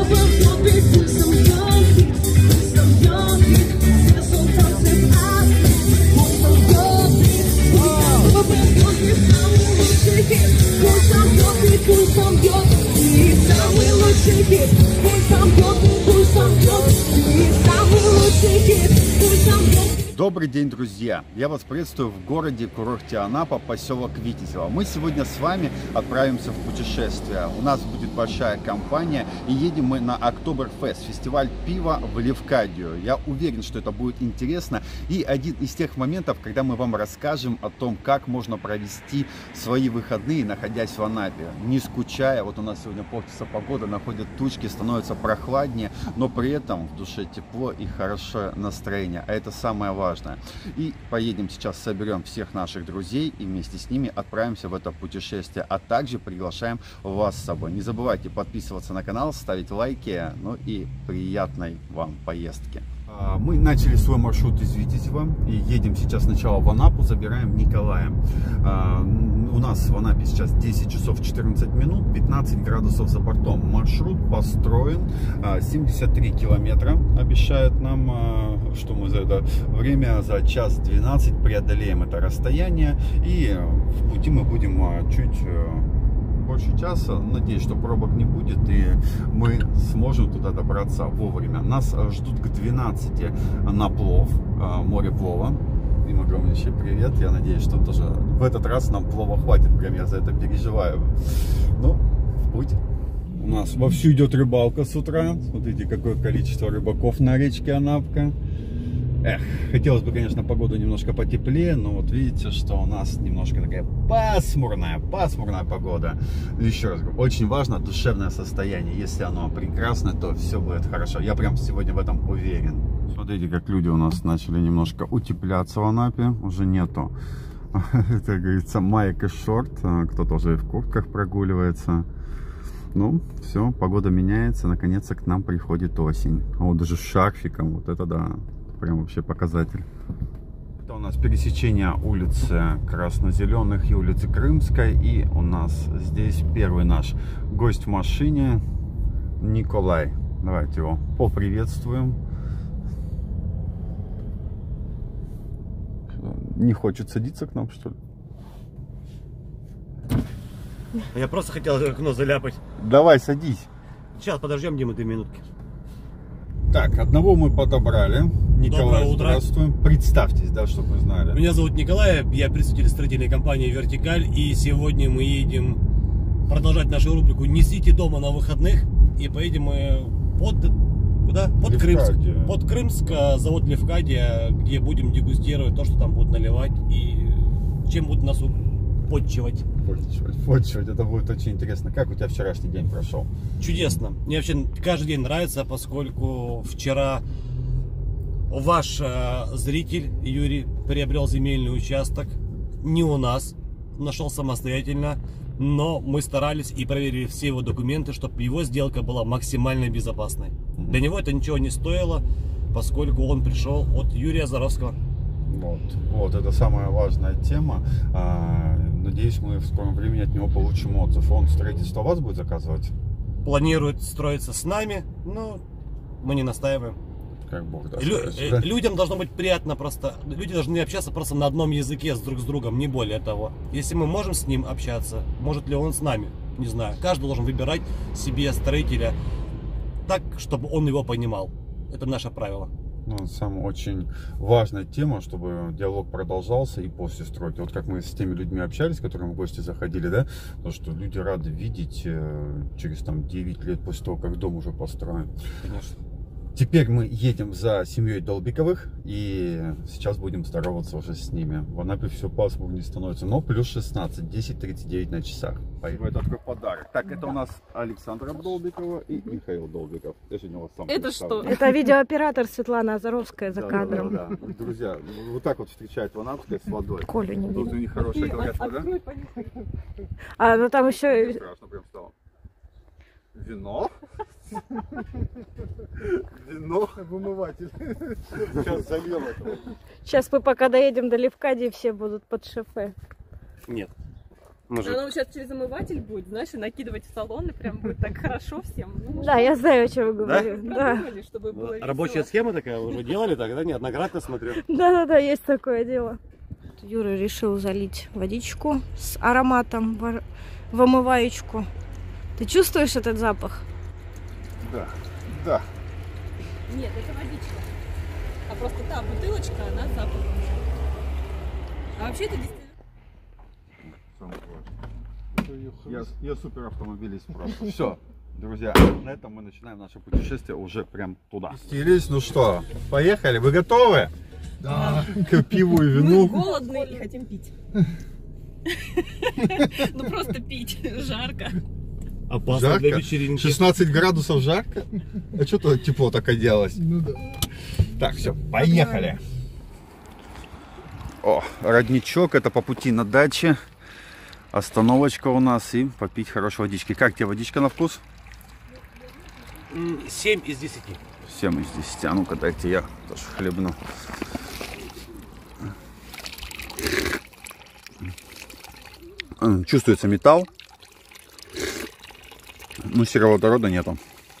Добрый день, друзья! Я вас приветствую в городе-курорте Анапа, поселок Витязево. Мы сегодня с вами отправимся в путешествие. У нас будет большая компания, и едем мы на Октоберфест, фестиваль пива в Левкадию. Я уверен, что это будет интересно, и один из тех моментов, когда мы вам расскажем о том, как можно провести свои выходные, находясь в Анапе, не скучая. Вот у нас сегодня полчаса погода, находят тучки, становится прохладнее, но при этом в душе тепло и хорошее настроение, а это самое важное. И поедем сейчас, соберем всех наших друзей и вместе с ними отправимся в это путешествие, а также приглашаем вас с собой. Не забывайте подписываться на канал, ставить лайки, ну и приятной вам поездки. Мы начали свой маршрут из Витязева и едем сейчас сначала в Анапу, забираем Николая. У нас в Анапе сейчас 10 часов 14 минут, 15 градусов за бортом. Маршрут построен, 73 километра обещают нам, что мы за это время за час 12 преодолеем это расстояние. И в пути мы будем чуть больше часа. Надеюсь, что пробок не будет и мы сможем туда добраться вовремя. Нас ждут к 12 на плов, море плова. Им огромнейший привет. Я надеюсь, что тоже в этот раз нам плова хватит. Прям я за это переживаю. Ну, в путь. У нас вовсю идет рыбалка с утра. Смотрите, какое количество рыбаков на речке Анапка. Эх, хотелось бы, конечно, погоду немножко потеплее, но вот видите, что у нас немножко такая пасмурная погода. Еще раз говорю, очень важно душевное состояние. Если оно прекрасно, то все будет хорошо. Я прям сегодня в этом уверен. Смотрите, как люди у нас начали немножко утепляться в Анапе. Уже нету, это говорится, маек и шорт. Кто-то уже и в куртках прогуливается. Ну, все, погода меняется. Наконец-то к нам приходит осень. Вот даже с шарфиком, вот это да. Прям вообще показатель. Это у нас пересечение улицы Красно-Зеленых и улицы Крымской. И у нас здесь первый наш гость в машине, Николай. Давайте его поприветствуем. Не хочет садиться к нам, что ли? Я просто хотел окно заляпать. Давай, садись. Сейчас подождем, Дима, 2 минутки. Так, одного мы подобрали. Николай, здравствуем. Представьтесь, да, чтобы вы знали. Меня зовут Николай, я представитель строительной компании «Вертикаль». И сегодня мы едем продолжать нашу рубрику «Несите дома на выходных». И поедем мы под Крымск. Под Крымск, завод Левкадия, где будем дегустировать то, что там будут наливать. И чем будут нас подчивать. Подчивать, это будет очень интересно. Как у тебя вчерашний день прошел? Чудесно. Мне вообще каждый день нравится, поскольку вчера ваш зритель Юрий приобрел земельный участок не у нас, нашел самостоятельно, но мы старались и проверили все его документы, чтобы его сделка была максимально безопасной. Для него это ничего не стоило, поскольку он пришел от Юрия Заровского. Вот это самая важная тема. Надеюсь, мы в скором времени от него получим отзыв. Он строительство вас будет заказывать? Планирует строиться с нами, но мы не настаиваем. Как Бог даст. Людям должно быть приятно просто. Люди должны общаться просто на одном языке друг с другом, не более того. Если мы можем с ним общаться, может ли он с нами? Не знаю. Каждый должен выбирать себе строителя так, чтобы он его понимал. Это наше правило. Ну, самая очень важная тема, чтобы диалог продолжался и после стройки. Вот как мы с теми людьми общались, которым в гости заходили, да, то что люди рады видеть через там 9 лет после того, как дом уже построен. Конечно. Теперь мы едем за семьей Долбиковых и сейчас будем здороваться уже с ними. В Анапе все пасмурнее становится, но плюс 16, 10:39 на часах. Поехали. Это такой подарок. Так, это у нас Александра Долбикова и Михаил Долбиков. Я сегодня вас сам Это что? Это видеооператор Светлана Азаровская за кадром. Да. Друзья, вот так вот встречают в Анапе с водой. Колю не Тут у них хорошая, говорят, вода. А, ну там еще... Страшно прям стало. Вино? Вино? Вымыватель. Сейчас зальем это. Сейчас мы пока доедем до Левкадии, все будут под шофе. Нет. Мужик. Оно сейчас через омыватель будет, знаешь, и накидывать в салон, и прям будет так хорошо всем. Ну, Да, я знаю, о чем вы Да? говорите. Да? продумали, чтобы было весело. Рабочая схема такая, уже делали так, да? Неоднократно смотрю. Да, есть такое дело. Юра решил залить водичку с ароматом в омываечку. Ты чувствуешь этот запах? Да, да. Нет, это водичка. А просто та бутылочка, она с запахом. А вообще это действительно... Я супер автомобилист просто. Все, друзья, на этом мы начинаем наше путешествие уже прям туда. Стились, ну что, поехали, вы готовы? Да. К пиву и Мы вину. голодные и хотим пить. Ну просто пить, жарко. Опасно для Жарко? вечеринки. 16 градусов жарко? А что-то тепло так оделось? Ну да. Так, все, поехали. О, родничок, это по пути на даче. Остановочка у нас и попить хорошей водички. Как тебе водичка на вкус? 7 из 10. 7 из 10. А ну-ка дайте я тоже хлебну. Чувствуется металл. Ну, сероводорода нету.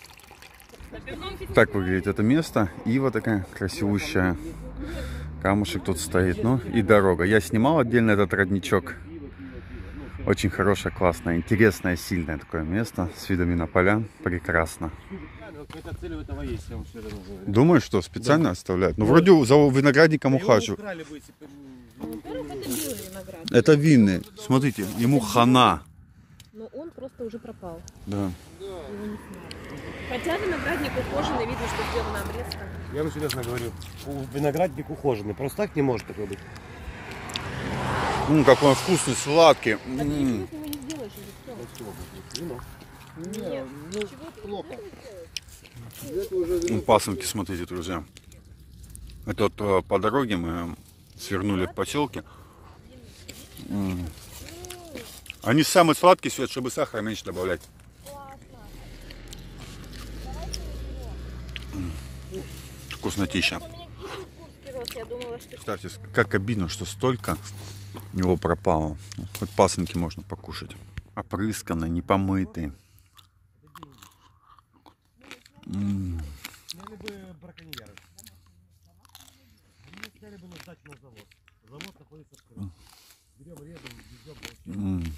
Так выглядит это место. И вот такая красивущая камушек тут стоит. Ну и дорога. Я снимал отдельно этот родничок. Очень хорошее, классное, интересное, сильное такое место. С видами на поля. Прекрасно. Какая-то цель у этого есть, я вам все равно говорю. Думаешь, что специально оставляют? Ну, вроде за виноградником ухаживают. Во-первых, это белый виноград. Это винный. Смотрите, ему хана. Но он просто уже пропал. Да. Его не сняли. Хотя виноградник ухоженный, видно, что сделана обрезка. Я вам серьезно говорю, виноградник ухоженный. Просто так не может такое быть. Какой он вкусный, сладкий. Так ничего с него не сделаешь уже все. Нет, плохо. Пасынки, смотрите, друзья. Это вот по дороге мы свернули в поселке. Они самые сладкие, Свет, чтобы сахар меньше добавлять. Вкуснотища. Кстати, как обидно, что столько его пропало. Хоть пасынки можно покушать. Опрысканные, не помытые. Сняли бы браконьеры. Они сняли бы на дачу на завод. Завод находится открыт. Берем, режем, везем.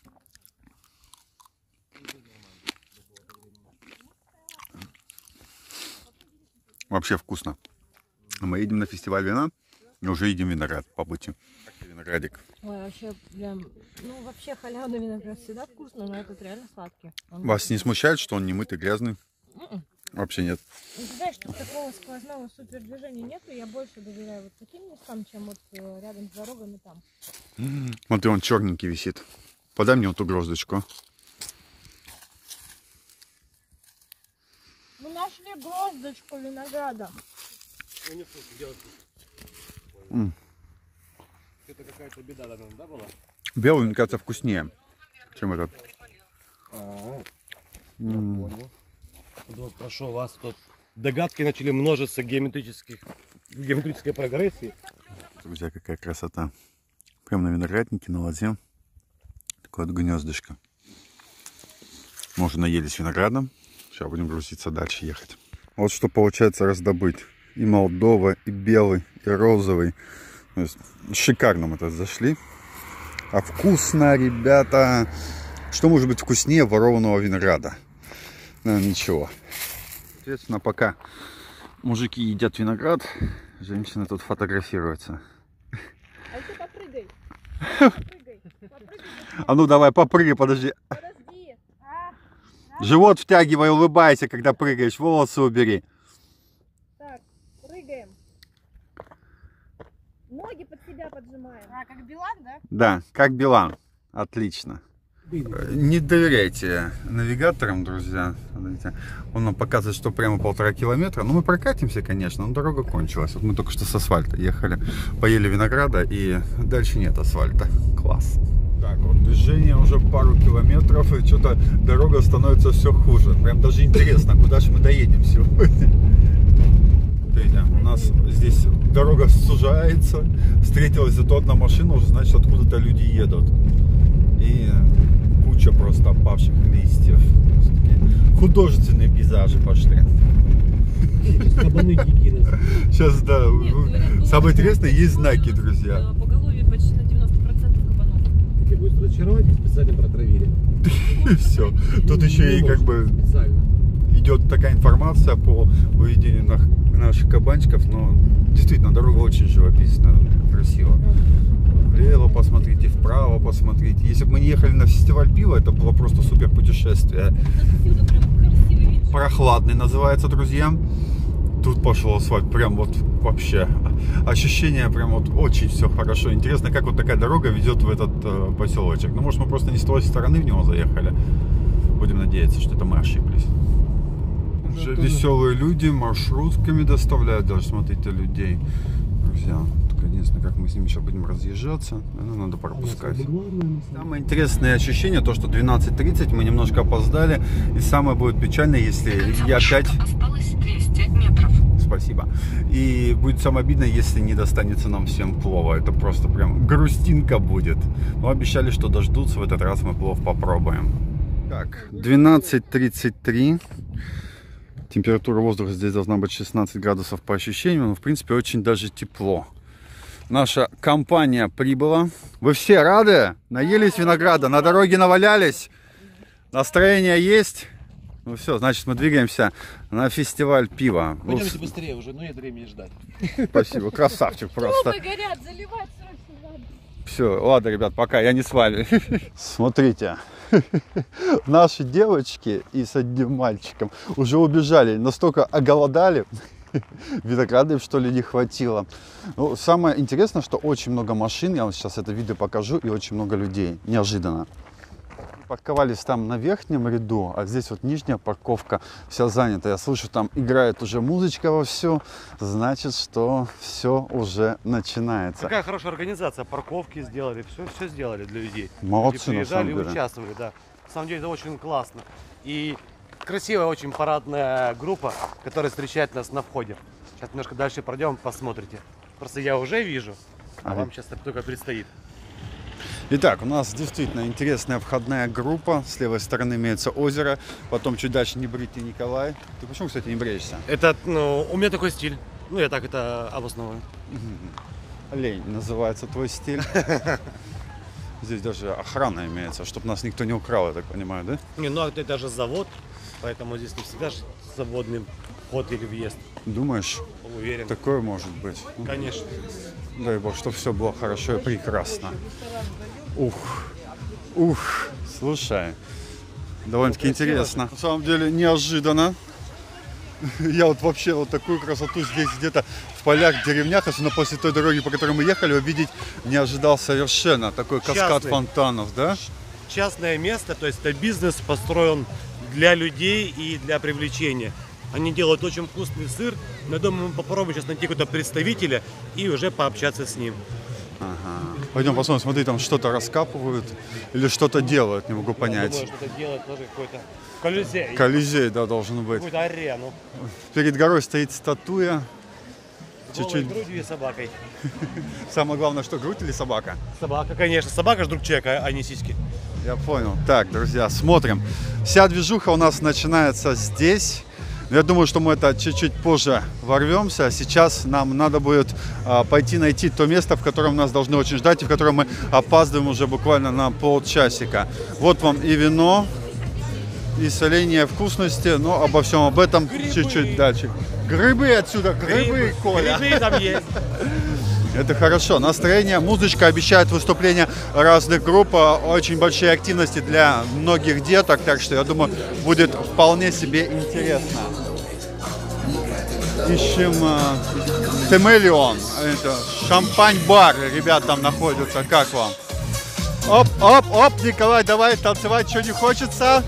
Вообще вкусно. Мы едем на фестиваль вина и уже едим виноград по пути. Виноградик. Ой, вообще, прям, ну вообще халявный виноград всегда вкусно, но этот реально сладкий. Вас не смущает, что он не мытый, грязный? Вообще нет. Ну, ты знаешь, что такого сквозного супердвижения нету, я больше доверяю вот таким местам, чем вот рядом с дорогами там. Смотри, он черненький висит. Подай мне вот эту гроздочку. Мы нашли гроздочку винограда. Это какая-то беда, да, была? Белый, мне кажется, вкуснее, чем этот. Вот прошу вас, тут догадки начали множиться в геометрической прогрессии. Друзья, какая красота. Прям на винограднике, на лозе. Такое вот гнездышко. Мы уже наелись виноградом. Сейчас будем грузиться дальше, ехать. Вот что получается раздобыть. И молдова, и белый, и розовый. То есть шикарно мы тут зашли. А вкусно, ребята. Что может быть вкуснее ворованного винограда? Ничего. Соответственно, пока мужики едят виноград, женщины тут фотографируются. А ты попрыгай. А ну давай, попрыгай, подожди. Подожди. Живот втягивай, улыбайся, когда прыгаешь, волосы убери. Так, прыгаем. Ноги под себя поджимаем. А, как Билан, да? Да, как Билан. Отлично. Не доверяйте навигаторам, друзья. Смотрите, он нам показывает, что прямо 1,5 километра. Ну, мы прокатимся, конечно, но дорога кончилась. Вот мы только что с асфальта ехали, поели винограда, и дальше нет асфальта. Класс. Так, вот движение уже пару километров, и что-то дорога становится все хуже. Прям даже интересно, куда же мы доедем сегодня. Смотрите, у нас здесь дорога сужается. Встретилась зато одна машина, уже значит, откуда-то люди едут. и куча просто опавших листьев. Художественные пейзажи пошли. Кабаны дикие называют. Сейчас, да, самое интересное, есть знаки, друзья. Поголовье почти на 90% кабанов. Если будет разочаровать, специально протравили. И все. Тут еще и как бы Специально. идет такая информация по выведению наших кабанчиков, но действительно дорога очень живописная, красиво. Влево посмотрите, вправо посмотрите. Если бы мы не ехали на фестиваль пива, это было просто супер путешествие. Отсюда прям красивый вид. Прохладный называется, друзья. Тут пошел асфальт, прям вот вообще ощущение, прям вот очень все хорошо. Интересно, как вот такая дорога ведет в этот поселочек. Ну, может, мы просто не с той стороны в него заехали. Будем надеяться, что это мы ошиблись. Уже веселые люди маршрутками доставляют, даже смотрите, людей. Друзья, только единственное, как мы с ними сейчас будем разъезжаться, это надо пропускать. Самое интересное ощущение, то, что 12:30, мы немножко опоздали. И самое будет печальное, если я опять... Осталось 200 метров. Спасибо. И будет самое обидно, если не достанется нам всем плова. Это просто прям грустинка будет. Но обещали, что дождутся. В этот раз мы плов попробуем. Так, 12:33. Температура воздуха здесь должна быть 16 градусов по ощущениям. Но, в принципе, очень даже тепло. Наша компания прибыла. Вы все рады? Наелись винограда? На дороге навалялись? Настроение есть? Ну все, значит, мы двигаемся на фестиваль пива. Пойдемте быстрее уже, ну нет времени ждать. Спасибо, красавчик просто. Трубы горят, заливать срочно надо. Все, ладно, ребят, пока, я не с вами. Смотрите, наши девочки и с одним мальчиком уже убежали, настолько оголодали, винограда им, что ли, не хватило. Ну, самое интересное, что очень много машин, я вам сейчас это видео покажу, и очень много людей, неожиданно. Парковались там на верхнем ряду, а здесь вот нижняя парковка вся занята. Я слышу, там играет уже музычка вовсю, значит, что все уже начинается. Какая хорошая организация, парковки сделали, все сделали для людей. Молодцы, люди на самом приезжали и деле. участвовали, да. На самом деле это очень классно. И красивая очень парадная группа, которая встречает нас на входе. Сейчас немножко дальше пройдем, посмотрите. Просто я уже вижу, а вам сейчас только предстоит. Итак, у нас действительно интересная входная группа. С левой стороны имеется озеро. Потом чуть дальше Небритый Николай. Ты почему, кстати, не бреешься? Это, ну, у меня такой стиль. Ну, я так это обосновываю. Олень называется твой стиль. Здесь даже охрана имеется, чтобы нас никто не украл, я так понимаю, да? Не, ну это же завод, поэтому здесь не всегда же свободный вход или въезд. Думаешь, Уверен. такое может быть? Конечно. Дай бог, чтобы все было хорошо и прекрасно. Ух, слушай, довольно-таки интересно. На самом деле неожиданно. Я вот вообще вот такую красоту здесь где-то в полях, деревнях, особенно после той дороги, по которой мы ехали, увидеть не ожидал совершенно. Такой каскад Частный. фонтанов, да? Частное место, то есть это бизнес построен для людей и для привлечения. Они делают очень вкусный сыр, но я думаю, мы попробуем сейчас найти какого-то представителя и уже пообщаться с ним. Ага. Пойдем посмотрим, смотри, там что-то раскапывают или что-то делают, не могу Я понять. думаю, что это делает тоже какой-то колизей. Колизей, да, должен быть. Какую-то арену. Перед горой стоит статуя. Голой грудью и собакой. Самое главное, что грудь или собака? Собака, конечно. Собака же друг человека, а не сиськи. Я понял. Так, друзья, смотрим. Вся движуха у нас начинается здесь. Я думаю, что мы это чуть-чуть позже ворвемся. А сейчас нам надо будет пойти найти то место, в котором нас должны очень ждать, и в котором мы опаздываем уже буквально на полчасика. Вот вам и вино, и соленья вкусности, но обо всем об этом чуть-чуть дальше. Грибы отсюда, грибы, Коля. Грибы там есть. Это хорошо. Настроение, музычка, обещает выступления разных групп, очень большие активности для многих деток, так что я думаю, будет вполне себе интересно. Ищем Темелион, это шампань-бар, ребят там находятся, как вам? Оп, оп, оп, Николай, давай танцевать, что не хочется?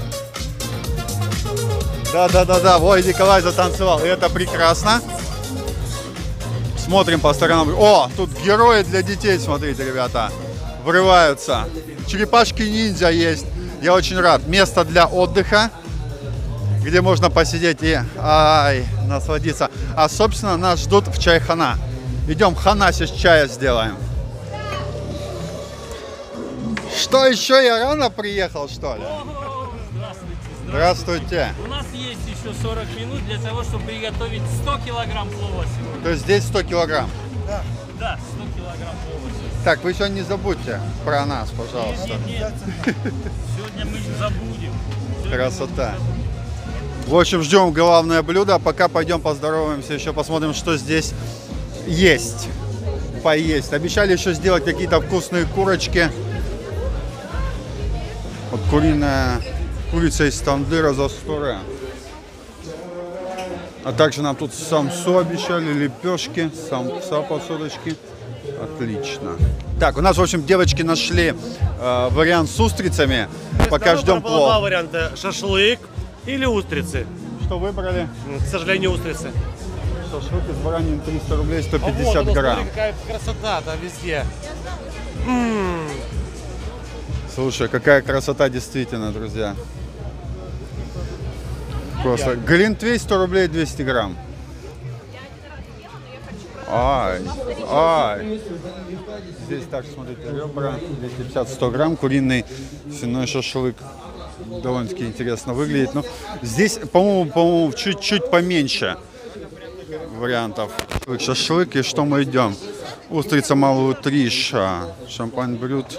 Да, ой, Николай затанцевал, это прекрасно. Смотрим по сторонам. О, тут герои для детей, смотрите, ребята, врываются. Черепашки-ниндзя есть. Я очень рад. Место для отдыха, где можно посидеть и насладиться. А, собственно, нас ждут в чайхана. Идем в ханасе с чая сделаем. Что еще, я рано приехал, что ли? Здравствуйте. У нас есть еще 40 минут для того, чтобы приготовить 100 килограмм плова сегодня. То есть здесь 100 килограмм? Да, 100 килограмм плова сегодня. Так, вы сегодня не забудьте про нас, пожалуйста. Нет, сегодня мы не забудем. Красота. В общем, ждем главное блюдо, а пока пойдем поздороваемся, еще посмотрим, что здесь есть. Поесть. Обещали еще сделать какие-то вкусные курочки. Вот курица из тандыра за 100 рэ. А также нам тут самсу обещали, лепешки, самса посудочки. Отлично. Так, у нас, в общем, девочки нашли вариант с устрицами. Пока ждем плов. Два варианта: шашлык или устрицы. Что выбрали? К сожалению, устрицы. Шашлык из баранины 300 рублей, 150 грамм. Какая красота там везде. Слушай, какая красота действительно, друзья. Просто глинтвейн 100 рублей 200 грамм. Ай. Здесь так, смотрите, ребра 250-100 грамм, куриный свиной шашлык. Довольно-таки интересно выглядит. Но здесь, по-моему, чуть-чуть поменьше вариантов. Шашлык, и что мы идем? Устрица малую триша, шампань брют.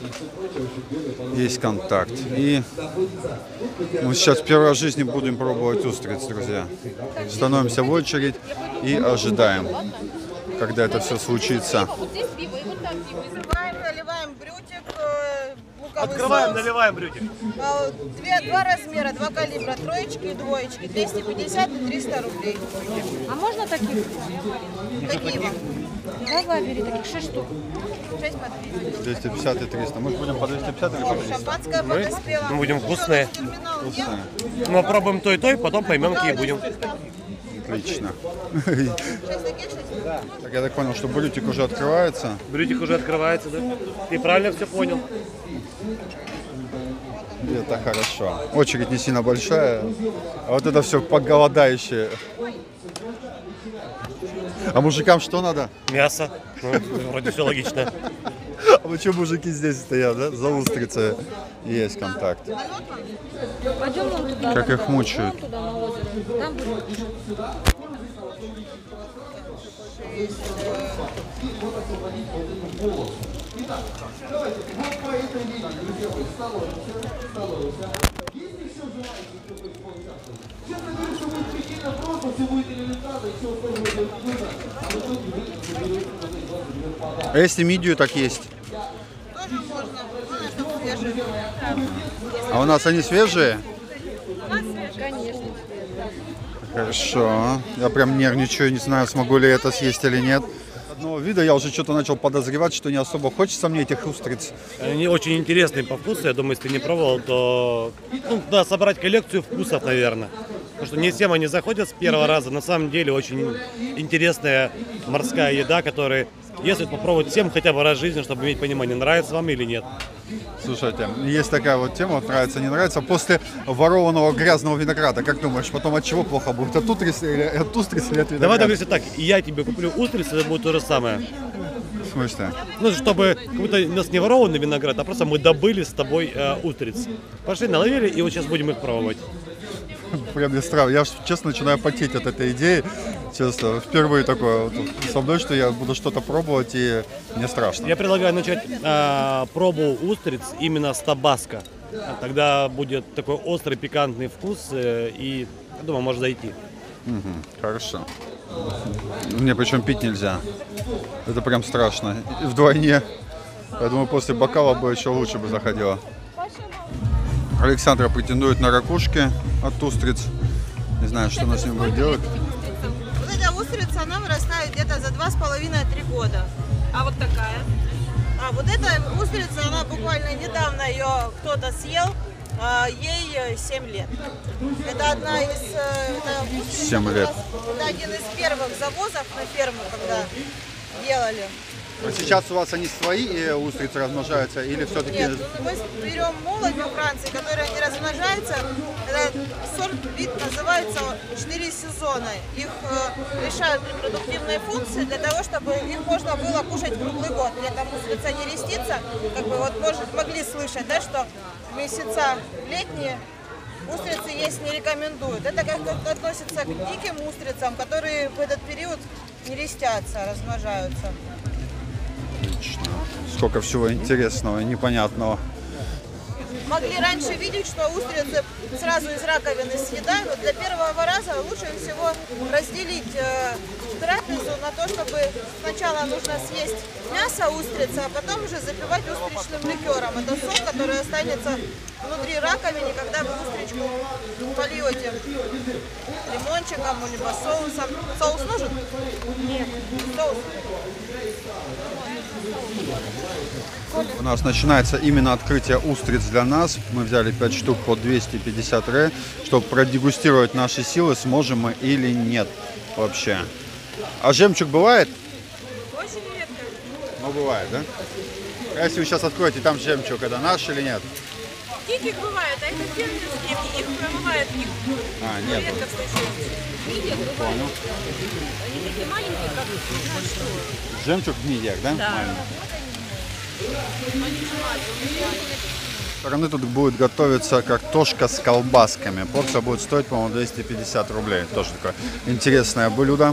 Есть контакт. И мы сейчас первый раз в жизни будем пробовать устриц, друзья. Становимся в очередь и ожидаем, когда это все случится. Наливаем брютик, луковый Открываем, соус. наливаем брютик. Два размера, два калибра, троечки и двоечки, 250 и 300 рублей. А можно таких? Какие вам? Давай, бери таких 6 штук. 6 по 300. 250 и 300. Мы будем по 250 или по 300? Шампанское подоспело. Мы будем вкусные. Терминал нет? Вкусные. Мы попробуем то и то, и потом поймем, какие будем. Отлично. 6 таких, 6 Так, я так понял, что брютик уже открывается. Брютик уже открывается, да? Ты правильно все понял. И это хорошо. Очередь не сильно большая, а вот это все поголодающее. А мужикам что надо? Мясо. Ну, вроде все логично. А вы что, мужики здесь стоят, да? За устрицы есть контакт. Пойдем вон туда. Как их мучают. Вон туда, на озеро. Там будет. А если мидию так есть? тоже можно. Главное, чтобы свежие. А у нас они свежие? Конечно. Хорошо. Я прям нервничаю, не знаю, смогу ли это съесть или нет. Одного вида я уже что-то начал подозревать, что не особо хочется мне этих устриц. Они очень интересные по вкусу. Я думаю, если ты не пробовал, то да, собрать коллекцию вкусов, наверное. Потому что не всем они заходят с первого раза. На самом деле очень интересная морская еда, которая, если попробовать всем хотя бы раз в жизни, чтобы иметь понимание, нравится вам или нет. Слушайте, есть такая вот тема, вот нравится, не нравится. После ворованного грязного винограда, как думаешь, потом от чего плохо будет? От устриц или от винограда? Давай договоримся так, и я тебе куплю устрицы, это будет то же самое. В смысле? Ну, чтобы как будто у нас не ворованный виноград, а просто мы добыли с тобой устриц. Пошли, наловили, и вот сейчас будем их пробовать. Прям мне страшно. Я, честно, начинаю потеть от этой идеи. Честно, впервые такое вот со мной, что я буду что-то пробовать, и мне страшно. Я предлагаю начать пробу устриц именно с табаско. Тогда будет такой острый пикантный вкус, и, я думаю, может зайти. Хорошо. Мне причем пить нельзя. Это прям страшно. И вдвойне. Я думаю, после бокала бы еще лучше бы заходило. Александра претендует на ракушки от устриц. Не знаю, что она с ним будет делать. Вот эта устрица, она вырастает где-то за 2,5-3 года. А вот такая? А вот эта устрица, она буквально недавно ее кто-то съел, ей 7 лет. Это одна из... 7 лет. Это один из первых завозов на ферму, когда делали. А сейчас у вас они свои устрицы размножаются или все-таки... Нет, мы берем молодь во Франции, которая не размножается. Этот сорт, вид называется 4 сезона. Их лишают репродуктивной функции для того, чтобы их можно было кушать круглый год. Летом устрица не рестится. Как бы вот могли слышать, да, что месяца летние устрицы есть не рекомендуют. Это как относится к диким устрицам, которые в этот период не рестятся, а размножаются. Отлично. Сколько всего интересного и непонятного. Могли раньше видеть, что устрицы сразу из раковины съедают. Для первого раза лучше всего разделить трапезу на то, чтобы сначала нужно съесть мясо устрицы, а потом уже запивать устричным ликером. Это сок, который останется внутри раковины, когда вы устричку польете лимончиком, либо соусом. Соус нужен? Нет. Соус. У нас начинается именно открытие устриц для нас. Мы взяли 5 штук по 250 ре, чтобы продегустировать наши силы, сможем мы или нет вообще. А жемчуг бывает? Очень редко. Ну, бывает, да? А если вы сейчас откроете, там жемчуг, это наш или нет? Диких бывает, а это фермерские, их промывают, их нет. редко встречаются. Понял. Они такие маленькие, как, не знаю, что. Жемчуг в мидиях, да? Да. Маленький. Со стороны тут будет готовиться картошка с колбасками. Порция будет стоить, по-моему, 250 рублей. Тоже такое интересное блюдо.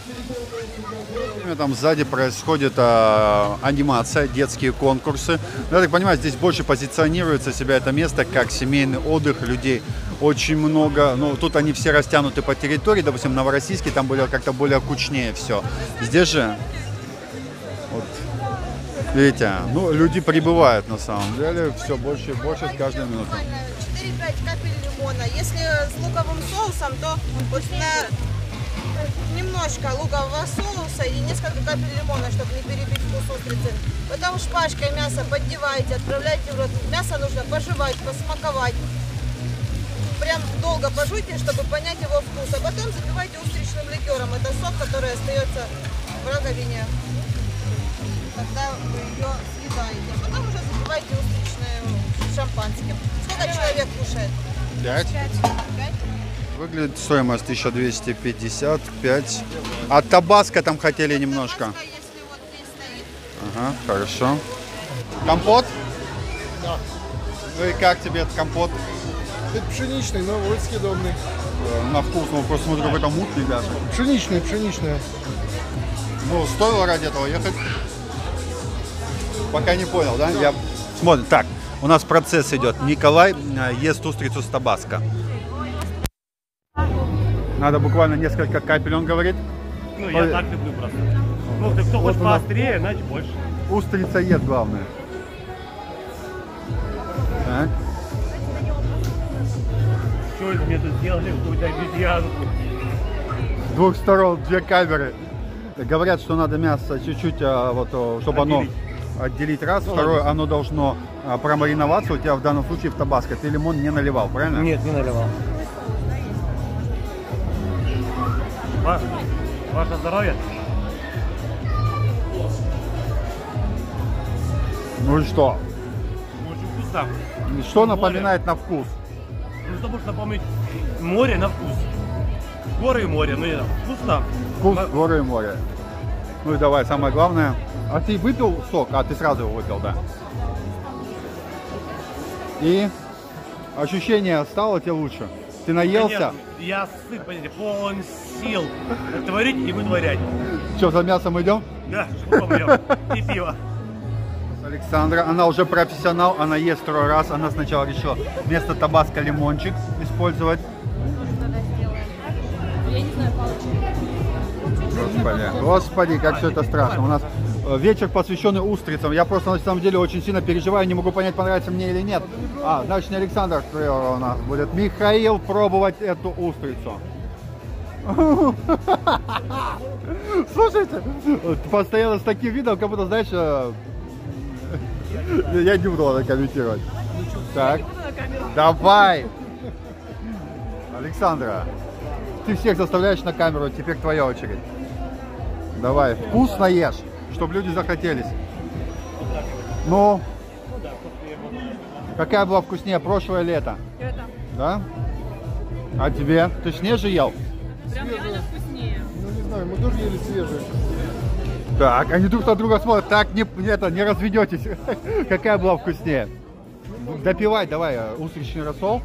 Там сзади происходит анимация, детские конкурсы. Я так понимаю, здесь больше позиционируется себя это место как семейный отдых людей. Очень много, ну тут они все растянуты по территории, допустим, Новороссийский, там было как-то более кучнее все. Здесь же, вот, видите, ну люди прибывают на самом деле, все больше и больше с каждой минутой. 4-5 капель лимона. Если с луковым соусом, то вот немножко лукового соуса и несколько капель лимона, чтобы не перебить вкус устрицы. Потом шпажкой мясо поддеваете, отправляете в рот. Мясо нужно пожевать, посмаковать. Прям долго пожуйте, чтобы понять его вкус. А потом запивайте устричным ликером. Это сок, который остается в раковине, когда вы ее съедаете. А потом уже запивайте устричным шампанским. Сколько человек кушает? 5. 5? Выглядит стоимость 1255. А табаско там хотели немножко. Табаско, если вот здесь стоит. Ага, хорошо. Компот? Да. Ну и как тебе этот компот? Это пшеничный, но очень съедобный. На вкус, ну просто смотрю, какой-то мутный даже. Пшеничный. Ну, стоило ради этого ехать? Пока не понял, да? Я... Смотрим. Так, у нас процесс идет. Николай ест устрицу с табаско. Надо буквально несколько капель, он говорит. Ну, я так люблю просто. Ну, ты кто хочет поострее, значит больше. Устрица ест, главное. Так. Что это мне тут сделали? Какую-то обезьянку. С двух сторон 2 камеры. Говорят, что надо мясо чуть-чуть, вот, чтобы оно отделить раз. Второе, оно должно промариноваться. У тебя в данном случае в табаско. Ты лимон не наливал, правильно? Нет, не наливал. Ваше здоровье. Ну и что? Очень вкусно. Что напоминает на вкус? Ну, что можешь напомнить? Море на вкус. Горы и море. Ну, вкусно. Вкус горы и море. Ну и давай, самое главное. А ты выпил сок? А, ты сразу его выпил, да. И ощущение стало тебе лучше? Ты наелся? Конечно, я сыт, понимаете, полон сил творить и вытворять. Что, за мясом идем? Да, что пойдем. И пиво. Александра, она уже профессионал, она ест 2 раз. Она сначала решила вместо табаско лимончик использовать. Я не знаю, палочки. Господи, как все это страшно. У нас вечер, посвященный устрицам. Я просто на самом деле очень сильно переживаю, не могу понять, понравится мне или нет. Значит, не Александр у нас будет. Михаил пробовать эту устрицу. Слушайте, постоянно с таким видом, как будто, знаешь, я не буду это комментировать. Так, давай. Александра, ты всех заставляешь на камеру, теперь твоя очередь. Давай, вкусно ешь. чтобы люди захотелись. Ну, какая была вкуснее, прошлое лето? Это. Да? А тебе? Ты снеже ел? Прям реально вкуснее. Ну не знаю, мы тоже ели свежие. Так, они друг на друга смотрят. Так, не разведетесь. Какая была вкуснее? Допивай, давай, устричный рассол.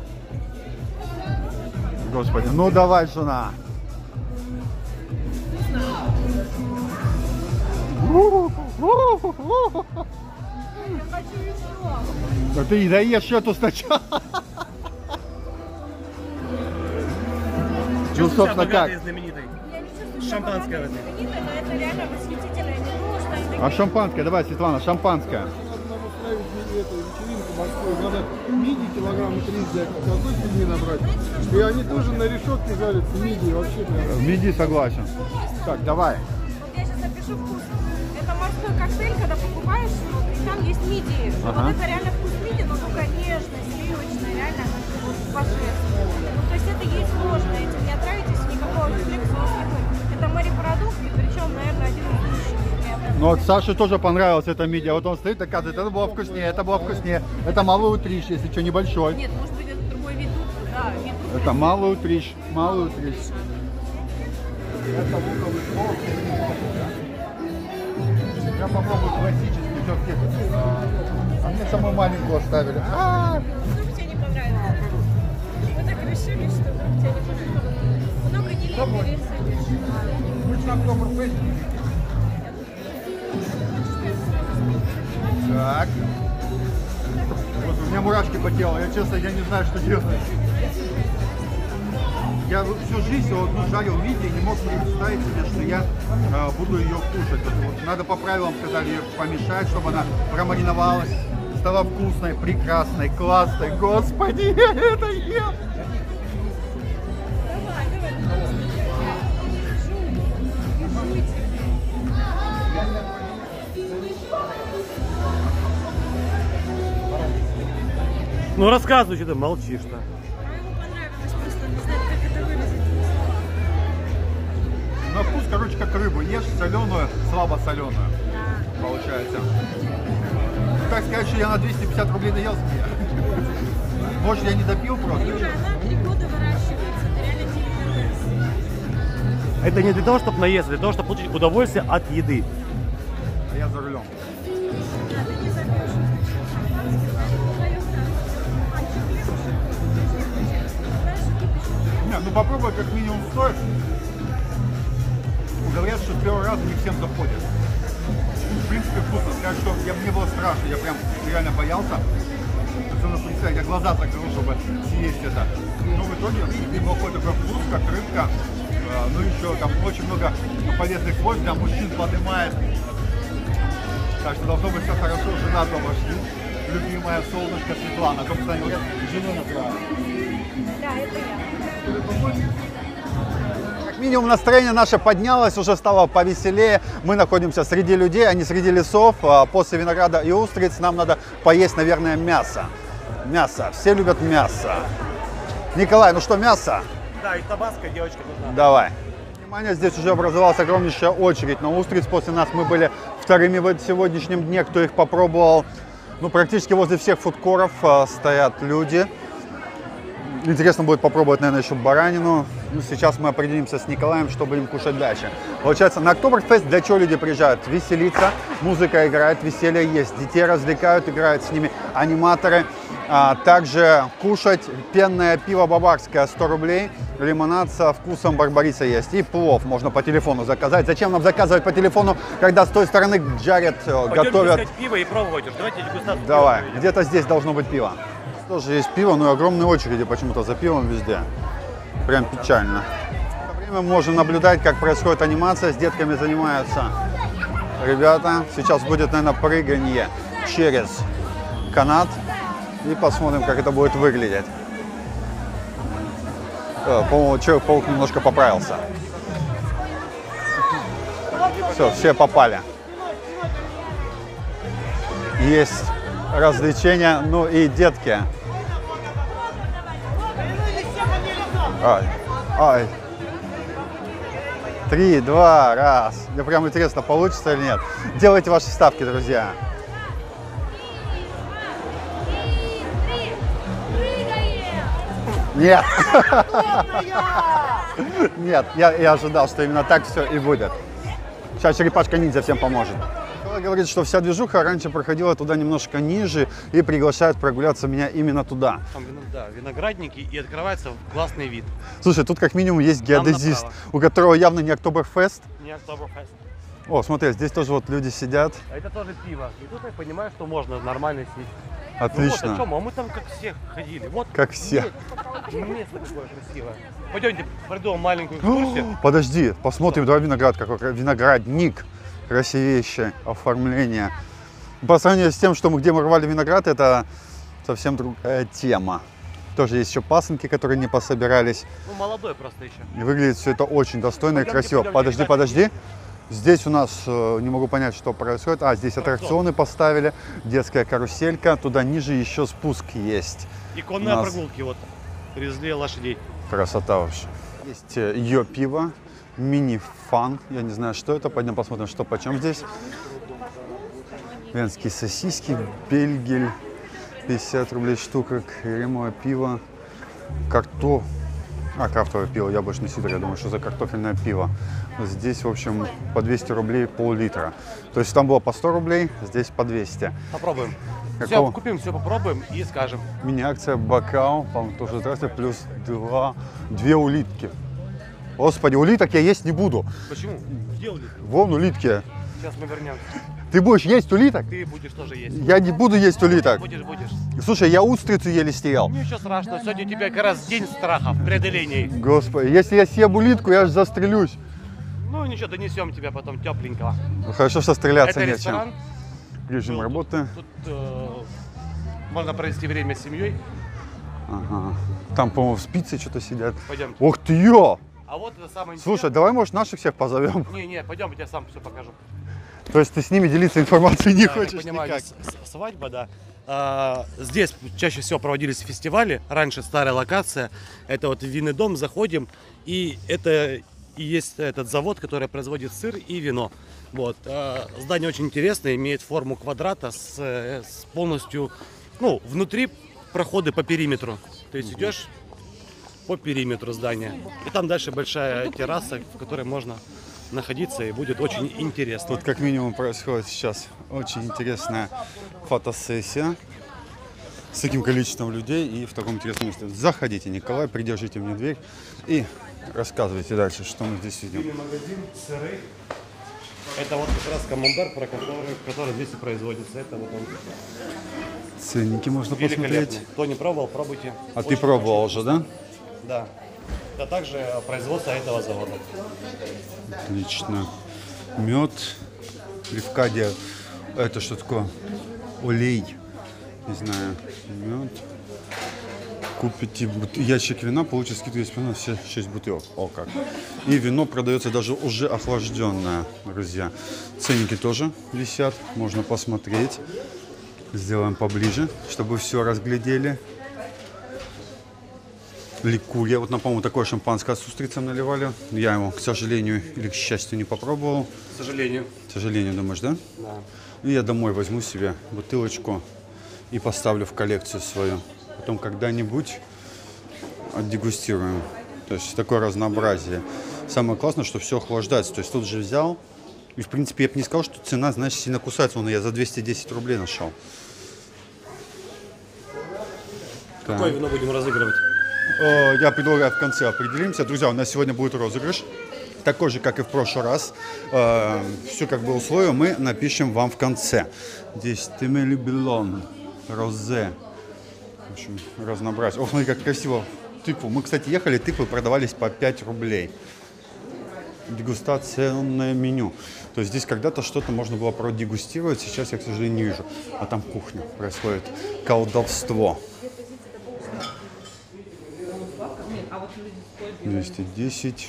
Господи, ну давай, жена. Да ты доешь эту сначала. Ну, собственно, как? Шампанское в этом. Это реально восхитительно. Я не думала, что они А шампанское, давай, Светлана, шампанское. Надо устраивать вечеринку морскую. Надо мидии килограмма 3 взять, какой фигни набрать. И они тоже на решетке жарятся, мидии вообще прям. В миди согласен. Так, давай. Вот я сейчас напишу вкус. Это морской коктейль, когда покупаешь, и там есть мидии. Ага. Вот это реально вкус мидии, но только нежный, сливочный, реально вот божественно. Ну, то есть это есть можно, этим не отравитесь, никакого рефлекса у вас не будет. Это морепродукт, и причем, наверное, один из лучших. Ну вот Саше тоже понравилась эта мидия. Вот он стоит, оказывается, это было вкуснее, это было вкуснее. Это малый утрищ, если что, небольшой. Нет, может быть, это другой вид. Да, вид. Это малый утрищ, малый утрищ. Я попробую классический, все-таки. А мне самую маленькую оставили. Вдруг тебе не понравится. Мы так решили, что вдруг тебе не понравится. Много не пересыпешь. Так. Вот, у меня мурашки по телу. Я честно, я не знаю, что делать. Я всю жизнь вот, жарил мидии и не мог представить себе, что я буду ее кушать. Вот, надо по правилам, сказали, ее помешать, чтобы она промариновалась, стала вкусной, прекрасной, классной. Господи, я это ем! Ну рассказывай, что ты молчишь-то. На вкус, короче, как рыбу. Ешь соленую, слабо соленую. Получается. Так сказать, что я на 250 рублей наелся. Может, я не допил просто? Юра, она 3 года выращивается. Это реально деликатес. Это не для того, чтобы наесться, для того, чтобы получить удовольствие от еды. А я за рулем. Да, ты не забьешь. Не, ну попробуй как минимум стоит. Говорят, что первый раз не всем заходит. В принципе, вкусно. Сказать, что мне было страшно, я прям реально боялся. Я глаза закрыл, чтобы съесть это. Но в итоге какой-то такой вкус, как рыбка. Ну еще там очень много полезных свойств для мужчин поднимает. Так что должно быть все хорошо. Жена дома ждет. Любимая солнышко Светлана. Как кстати, говорят, жену называют. Да, это я. Как минимум настроение наше поднялось, уже стало повеселее. Мы находимся среди людей, а не среди лесов. После винограда и устриц нам надо поесть, наверное, мясо. Мясо. Все любят мясо. Николай, ну что, мясо? Да, и табаско, девочка, тут надо. Давай. Внимание, здесь уже образовалась огромнейшая очередь на устриц. После нас мы были вторыми в сегодняшнем дне, кто их попробовал. Ну, практически возле всех фудкоров стоят люди. Интересно будет попробовать, наверное, еще баранину. Ну, сейчас мы определимся с Николаем, что будем кушать дальше. Получается, на Октоберфест для чего люди приезжают? Веселиться, музыка играет, веселье есть, детей развлекают, играют с ними аниматоры. Также кушать пенное пиво баварское 100 рублей, лимонад со вкусом барбариса есть. И плов можно по телефону заказать. Зачем нам заказывать по телефону, когда с той стороны жарят, готовят? Пойдемте пиво и пробовать. Давайте дегустацию. Давай, где-то здесь должно быть пиво. Тоже есть пиво, но и огромные очереди почему-то за пивом везде. Прям печально. В это время мы можем наблюдать, как происходит анимация. С детками занимаются ребята. Сейчас будет, наверное, прыгание через канат. И посмотрим, как это будет выглядеть. По-моему, Человек-паук немножко поправился. Все, все попали. Есть развлечения, ну и детки. Ай, ай. 3, 2, раз. Мне прям интересно, получится или нет. Делайте ваши ставки, друзья. Нет. Нет, я ожидал, что именно так все и будет. Сейчас черепашка-ниндзя всем поможет. Говорит, что вся движуха раньше проходила туда немножко ниже и приглашает прогуляться меня именно туда. Там, да, виноградники, и открывается классный вид. Слушай, тут как минимум есть геодезист, у которого явно не Октоберфест. Не Октоберфест. О, смотри, здесь тоже вот люди сидят. А это тоже пиво. И тут я понимаю, что можно нормально сесть. Отлично. Ну вот, а, что, а мы там как все ходили. Вот, как все. Место такое красивое. Пойдемте, пройдем маленькую экскурсию. Подожди, посмотрим, давай виноград, какой виноградник. Красивейшее оформление. По сравнению с тем, что где мы рвали виноград, это совсем другая тема. Тоже есть еще пасынки, которые не пособирались. Ну, молодой просто еще. И выглядит все это очень достойно и красиво. Пойдемте, Подожди. Здесь у нас, не могу понять, что происходит. А, здесь аттракционы поставили, детская каруселька. Туда ниже еще спуск есть. И конные прогулки, вот, привезли лошадей. Красота вообще. Есть ее пиво, мини-фан. Я не знаю, что это. Пойдем посмотрим, что почем здесь. Венские сосиски, бельгель, 50 рублей штука, кремовое пиво, крафтовое пиво, яблочный сидр, я думаю, что за картофельное пиво. Здесь, в общем, по 200 рублей пол-литра. То есть там было по 100 рублей, здесь по 200. Попробуем. Какого? Все купим, все попробуем и скажем. Мини-акция бокал, по-моему, тоже здравствуйте, плюс 2 улитки. Господи, улиток я есть не буду. Почему? Где улитки? Вон улитки. Сейчас мы вернемся. Ты будешь есть улиток? Ты будешь тоже есть. Я не буду есть улиток. Будешь. Слушай, я устрицу еле съел. Ничего страшного, сегодня у тебя как раз день страха в преодолении. Господи, если я съем улитку, я аж застрелюсь. Ну ничего, донесем тебя потом тепленького. Ну, хорошо, что стреляться Это нечем. ресторан. Режим работы. Тут можно провести время с семьей. Ага. Там, по-моему, в спице что-то сидят. Пойдем. Ух ты, ё! А вот это самое интересное. Слушай, давай, может, наших всех позовем? Не, пойдем, я тебе сам все покажу. То есть ты с ними делиться информацией не Да, хочешь я понимаю, никак? свадьба, да. Здесь чаще всего проводились фестивали. Раньше старая локация. Это вот винный дом, заходим. И это и есть этот завод, который производит сыр и вино. Вот. Здание очень интересное, имеет форму квадрата с полностью, ну, внутри проходы по периметру. То есть идешь по периметру здания. И там дальше большая терраса, в которой можно находиться, и будет очень интересно. Тут как минимум происходит сейчас очень интересная фотосессия с таким количеством людей и в таком интересном месте. Заходите, Николай, придержите мне дверь и рассказывайте дальше, что мы здесь видим. Магазин, сыры. Это вот как раз камамбер, который здесь и производится. Это вот он. Ценники можно посмотреть. Кто не пробовал, пробуйте. А ты пробовал уже, да? Да. Это также производство этого завода. Отлично. Мед, Левкадия. Это что такое? Олей. Не знаю. Мед. Купите ящик вина, получите скидку, если на все 6 бутылок. О как. И вино продается даже уже охлажденное, друзья. Ценники тоже висят, можно посмотреть. Сделаем поближе, чтобы все разглядели. Ликурия. Вот, по-моему, такое шампанское с устрицем наливали. Я его, к сожалению или к счастью, не попробовал. К сожалению. К сожалению, думаешь, да? Да. И я домой возьму себе бутылочку и поставлю в коллекцию свою. Потом когда-нибудь отдегустируем. То есть такое разнообразие. Самое классное, что все охлаждается. То есть тут же взял. И, в принципе, я бы не сказал, что цена, знаешь, сильно кусается. Вон я за 210 рублей нашел. Какое вино будем разыгрывать? Я предлагаю в конце определимся. Друзья, у нас сегодня будет розыгрыш. Такой же, как и в прошлый раз. Все как бы условия мы напишем вам в конце. Здесь Темели Белон, Розе. В общем, разнообразие. Ох, смотри, как красиво. Тыкву. Мы, кстати, ехали, тыквы продавались по 5 рублей. Дегустационное меню. То есть здесь когда-то что-то можно было продегустировать. Сейчас я, к сожалению, не вижу. А там кухня. Происходит колдовство. 210.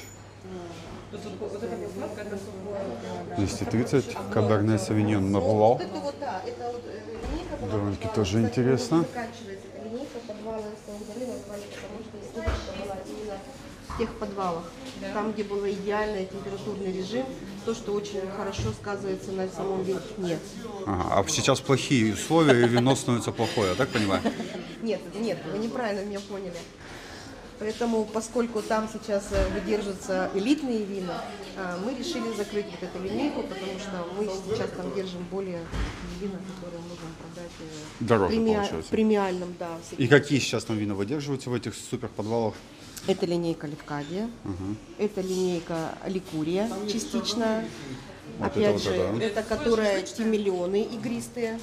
230. Каберне Савиньон Мерло. Довольно-таки тоже интересно. В тех подвалах. там, где был идеальный температурный режим, то, что очень хорошо сказывается на самом вине. Ага, а сейчас плохие условия, и вино становится плохое, я так понимаю? Нет, вы неправильно меня поняли. Поэтому, поскольку там сейчас выдерживаются элитные вина, мы решили закрыть вот эту линейку, потому что мы сейчас там держим более вина, которые можем продать Дороже, в получается. премиальном, да. И какие сейчас там вина выдерживаются в этих супер подвалах? Это линейка Левкадия, это линейка Ликурия частично, Вот опять это же, вот это. это которая тимиллионы игристые.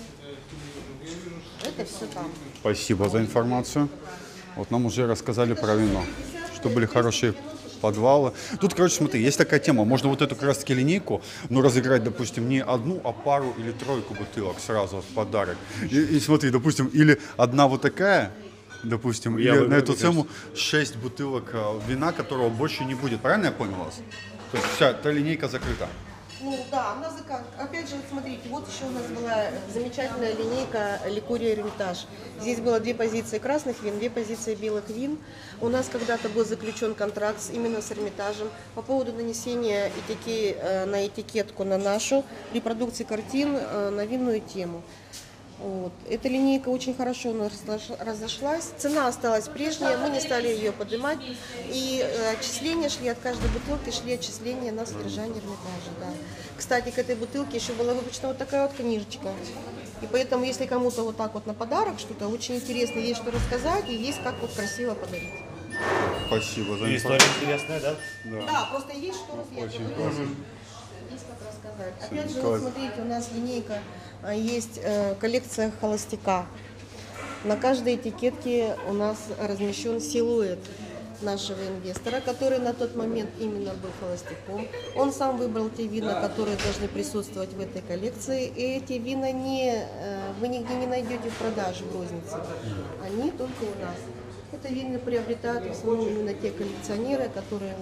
Это все там. Спасибо за информацию. Вот нам уже рассказали про вино, что были хорошие подвалы. Тут, короче, смотри, есть такая тема. Можно вот эту как раз таки линейку, ну, разыграть, допустим, не одну, а пару или тройку бутылок сразу в подарок. И смотри, допустим, или одна вот такая, допустим, или на эту цену 6 бутылок вина, которого больше не будет. Правильно я понял вас? То есть вся эта линейка закрыта. Ну да, у нас опять же, смотрите, вот еще у нас была замечательная линейка Ликурия Эрмитаж. Здесь было 2 позиции красных вин, 2 позиции белых вин. У нас когда-то был заключен контракт именно с Эрмитажем по поводу нанесения на этикетку на нашу репродукции картин на винную тему. Вот. Эта линейка очень хорошо у нас разошлась, цена осталась прежняя, мы не стали ее поднимать, и отчисления шли от каждой бутылки, шли отчисления на содержание Эрмитажа. Да. Кстати, к этой бутылке еще была выпущена вот такая вот книжечка, и поэтому, если кому-то вот так вот на подарок что-то очень интересное, есть что рассказать, и есть как вот красиво подарить. Спасибо за История интересная, да? Да, просто есть что рассказать. Есть как рассказать. Опять же, вот смотрите, у нас линейка, есть коллекция холостяка. На каждой этикетке у нас размещен силуэт нашего инвестора, который на тот момент именно был холостяком. Он сам выбрал те вина, которые должны присутствовать в этой коллекции. И эти вина вы нигде не найдете в продаже в рознице. Они только у нас. Это вина приобретают в основном именно те коллекционеры, которые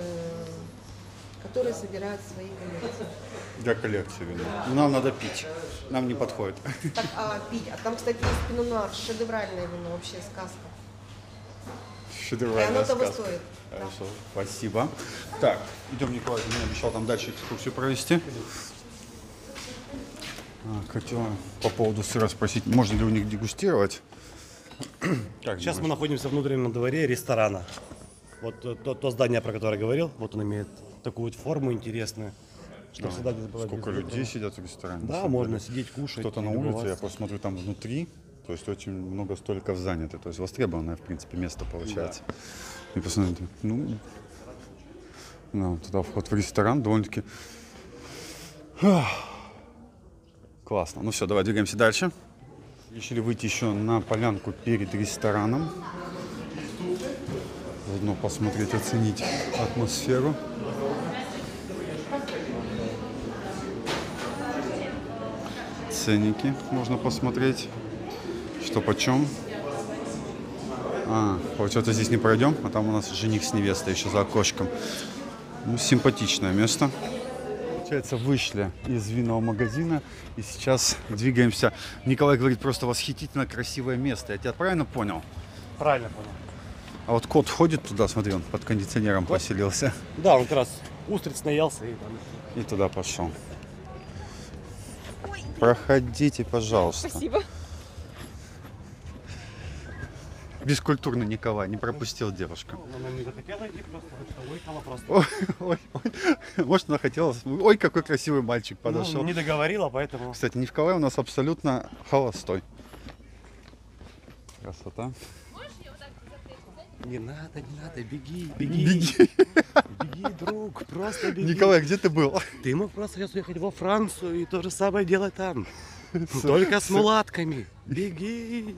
собирают свои коллекции. Для коллекции вина. Нам надо пить, нам не подходит. Так, пить. А там, кстати, есть пино-нуар, шедевральное вино, вообще сказка. Шедевральная И оно того сказка. стоит. Хорошо, да. Спасибо. Так, идем, Николай, ты мне обещал там дальше экскурсию провести. Хотела по поводу сыра спросить, можно ли у них дегустировать? Так, сейчас мы находимся в внутреннем дворе ресторана. Вот то здание, про которое я говорил, вот он имеет такую вот форму интересную. Что всегда здесь было Сколько людей сидят в ресторане? Да, можно сидеть, кушать. Кто-то на улице, я просто смотрю там внутри, то есть очень много столиков занято, то есть востребованное, в принципе, место получается. И посмотрите, туда вход в ресторан довольно-таки классно. Ну все, давай двигаемся дальше. Решили выйти еще на полянку перед рестораном. Заодно посмотреть, оценить атмосферу. Ценники можно посмотреть, что почем. Получается, здесь не пройдем, а там у нас жених с невестой еще за окошком. Ну, симпатичное место. Получается, вышли из винного магазина и сейчас двигаемся. Николай говорит, просто восхитительно красивое место. Я тебя правильно понял? Правильно понял. А вот кот входит туда, смотри, он под кондиционером поселился. Да, он как раз устриц наелся И туда пошел. Проходите, пожалуйста. Спасибо. Бескультурный Николай, не пропустил девушку. Она не захотела идти, просто выкала просто. Ой. Может, она хотела... Ой, какой красивый мальчик подошел. Не договорила, поэтому... Кстати, Николай у нас абсолютно холостой. Красота. Не надо, беги. Беги. Беги, друг, просто беги. Николай, где ты был? Ты мог просто сейчас уехать во Францию и то же самое делать там. Только с мулатками. Беги.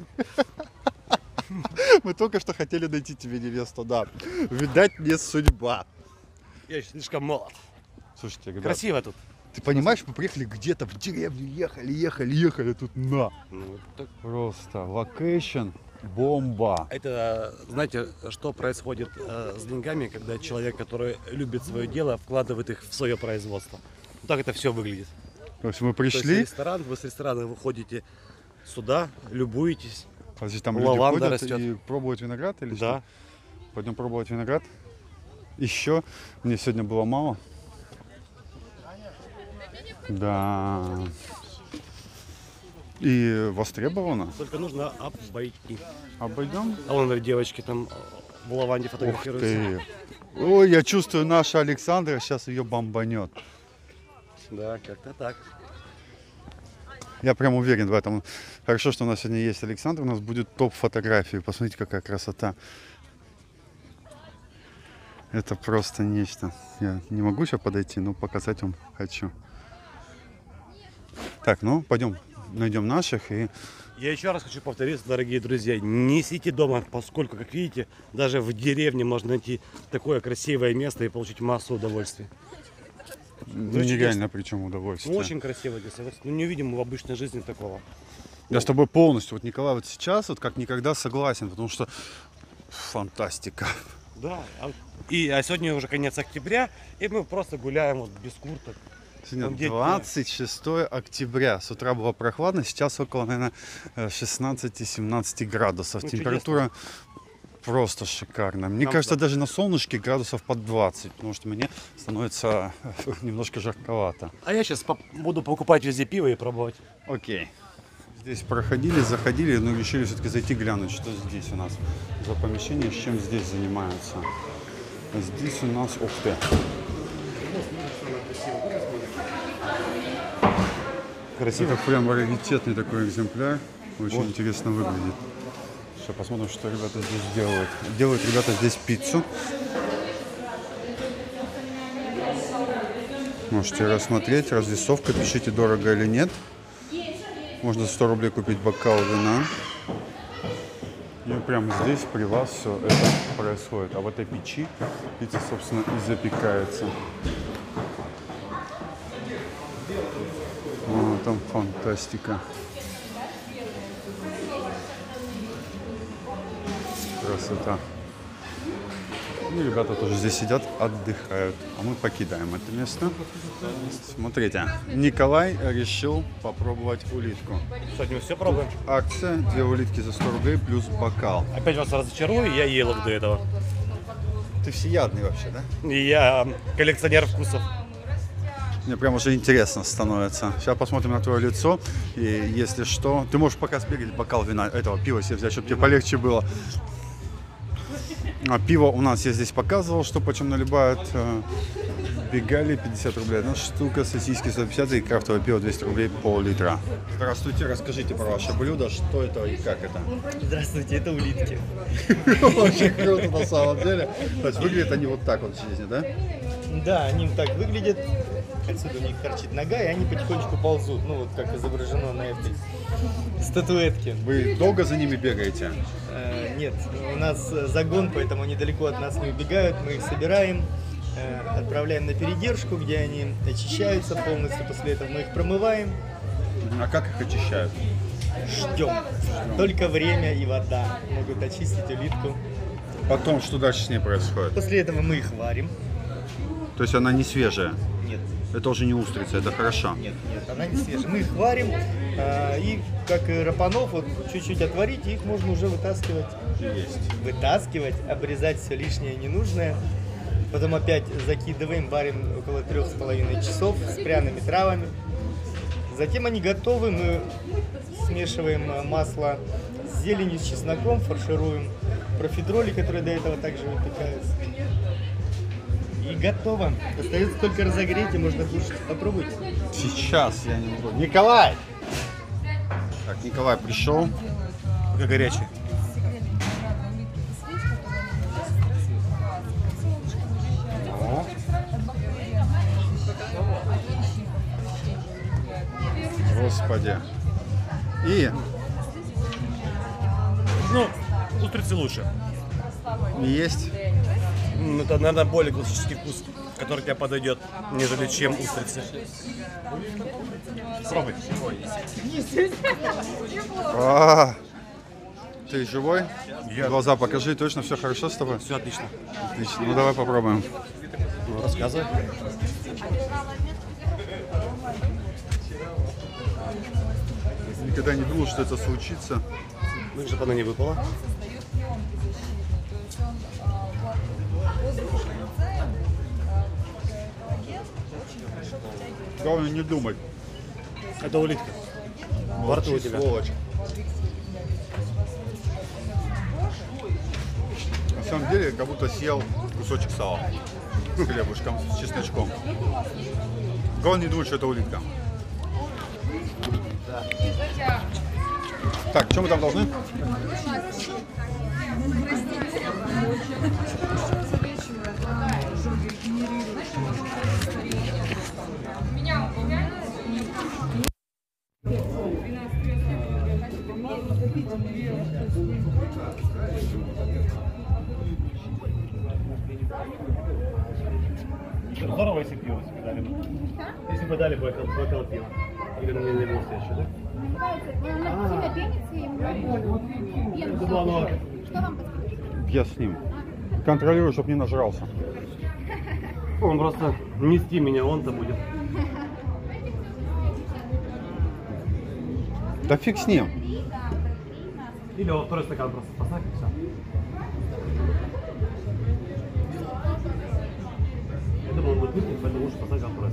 Мы только что хотели найти тебе невесту, да. Видать, не судьба. Я еще слишком молод. Слушайте, ребят, Красиво тут. ты понимаешь, мы приехали где-то в деревню, ехали, тут на. Ну, так. Просто локейшн бомба. Это, знаете, что происходит с деньгами, когда человек, который любит свое дело, вкладывает их в свое производство. Вот так это все выглядит. То есть мы То есть пришли, ресторан, вы с ресторана выходите сюда, любуетесь. а здесь там лаванда люди ходят растет. и пробуют виноград или Да. что? Пойдем пробовать виноград. Еще мне сегодня было мало. Да. И востребовано. Только нужно обойти. Обойдем? А вон девочки там в лаванде Ух фотографируются. ты. Ой, я чувствую, наша Александра сейчас ее бомбанет. Да, как-то так. Я прям уверен в этом. Хорошо, что у нас сегодня есть Александр, у нас будет топ фотографий. Посмотрите, какая красота. Это просто нечто. Я не могу сейчас подойти, но показать вам хочу. Так, ну пойдем, найдем наших и... Я еще раз хочу повториться, дорогие друзья, не сидите дома, поскольку, как видите, даже в деревне можно найти такое красивое место и получить массу удовольствия. Ну, нереально, причем удовольствие. Ну, очень красиво здесь. Ну, не увидим мы в обычной жизни такого. Я с тобой полностью, вот Николай, вот сейчас вот как никогда согласен, потому что фантастика. Да, а сегодня уже конец октября, и мы просто гуляем вот без курток. Сегодня 26 октября. С утра было прохладно, сейчас около, наверное, 16-17 градусов. Ну, температура просто шикарная. Мне кажется, даже на солнышке градусов под 20, потому что мне становится немножко жарковато. А я сейчас буду покупать везде пиво и пробовать. Окей. Здесь проходили, заходили, но решили все-таки зайти глянуть, что здесь у нас за помещение, с чем здесь занимаются. Здесь у нас, ух ты. Красиво. Это прям раритетный такой экземпляр. Очень интересно выглядит. Сейчас посмотрим, что ребята здесь делают. Делают ребята здесь пиццу. Можете рассмотреть. Развесовка. Пишите, дорого или нет. Можно за 100 рублей купить бокал вина. И прямо здесь при вас все это происходит. А в этой печи пицца, собственно, и запекается. О, там фантастика. Красота. И ребята тоже здесь сидят, отдыхают. А мы покидаем это место. Смотрите, Николай решил попробовать улитку. Сегодня мы все пробуем. Акция, 2 улитки за 100 рублей плюс бокал. Опять вас разочарую, я ел их до этого. Ты всеядный вообще, да? И я коллекционер вкусов. Мне прям уже интересно становится. Сейчас посмотрим на твое лицо. И если что, ты можешь пока сбегать бокал вина, этого пива себе взять, чтобы тебе полегче было. А пиво у нас я здесь показывал, что почем наливают. Бегали 50 рублей одна штука, сосиски 150 и крафтовое пиво 200 рублей пол-литра. Здравствуйте, расскажите про ваше блюдо, что это и как это. Здравствуйте, это улитки. Очень круто на самом деле. То есть выглядят они вот так вот в жизни, да? Да, они так выглядят. Отсюда у них торчит нога, и они потихонечку ползут. Ну вот как изображено на этой статуэтке. Вы долго за ними бегаете? Нет, у нас загон, поэтому они далеко от нас не убегают. Мы их собираем, отправляем на передержку, где они очищаются полностью. После этого мы их промываем. А как их очищают? Ждем. Только время и вода могут очистить улитку. Потом, что дальше с ней происходит? После этого мы их варим. То есть она не свежая? Нет. Это уже не устрица, это хорошо? Нет, она не свежая. Мы их варим, и как и рапанов, вот чуть-чуть отварить, и их можно уже вытаскивать. Есть. Вытаскивать, обрезать все лишнее ненужное. Потом опять закидываем, варим около 3,5 часов с пряными травами. Затем они готовы, мы смешиваем масло с зеленью, с чесноком, фаршируем профитроли, которые до этого также выпекаются. И готово. Остается только разогреть, и можно кушать. Попробуйте. Сейчас я не могу. Николай! Так, Николай пришел. Как горячий. Господи. И Ну, устрицы лучше. есть. Это, наверное, более классический вкус, который тебе подойдет, нежели чем устрицы. Пробуй. Ты живой? Глаза покажи, точно все хорошо с тобой? Все отлично. Отлично. Ну давай попробуем. Ну, рассказывай. Никогда не думал, что это случится. Ну, чтобы она не выпала. Главное не думать. Это улитка. Во рту у тебя. Сволочь. На самом деле, как будто съел кусочек сала с хлебушком, с чесночком. Главное не думать, что это улитка. Так, что мы там должны? Здорово, если пиво себе дали бы. Если бы дали бокал пива. Или на меня был еще, да? Я с ним. Контролирую, чтобы не нажрался. Он просто нести меня, он-то будет. Да фиг с ним. Или вот второй стакан просто поставь и все. Я думал, он будет выпить, поэтому лучше поставить второй.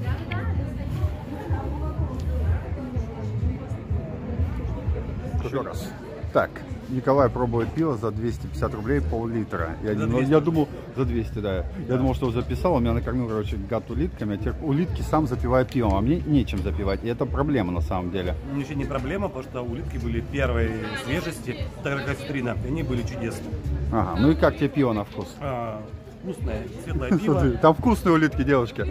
Еще раз. Так, Николай пробует пиво за 250 рублей, пол-литра. Я думал, за 200, да. Я думал, что записал, он меня накормил, короче, гад улитками, а теперь улитки сам запиваю пивом, а мне нечем запивать. И это проблема на самом деле. Ничего не проблема, потому что улитки были первой свежести, так как витрина, и они были чудесные. Ага, ну и как тебе пиво на вкус? Вкусное, светлое пиво. Там вкусные улитки, девушки.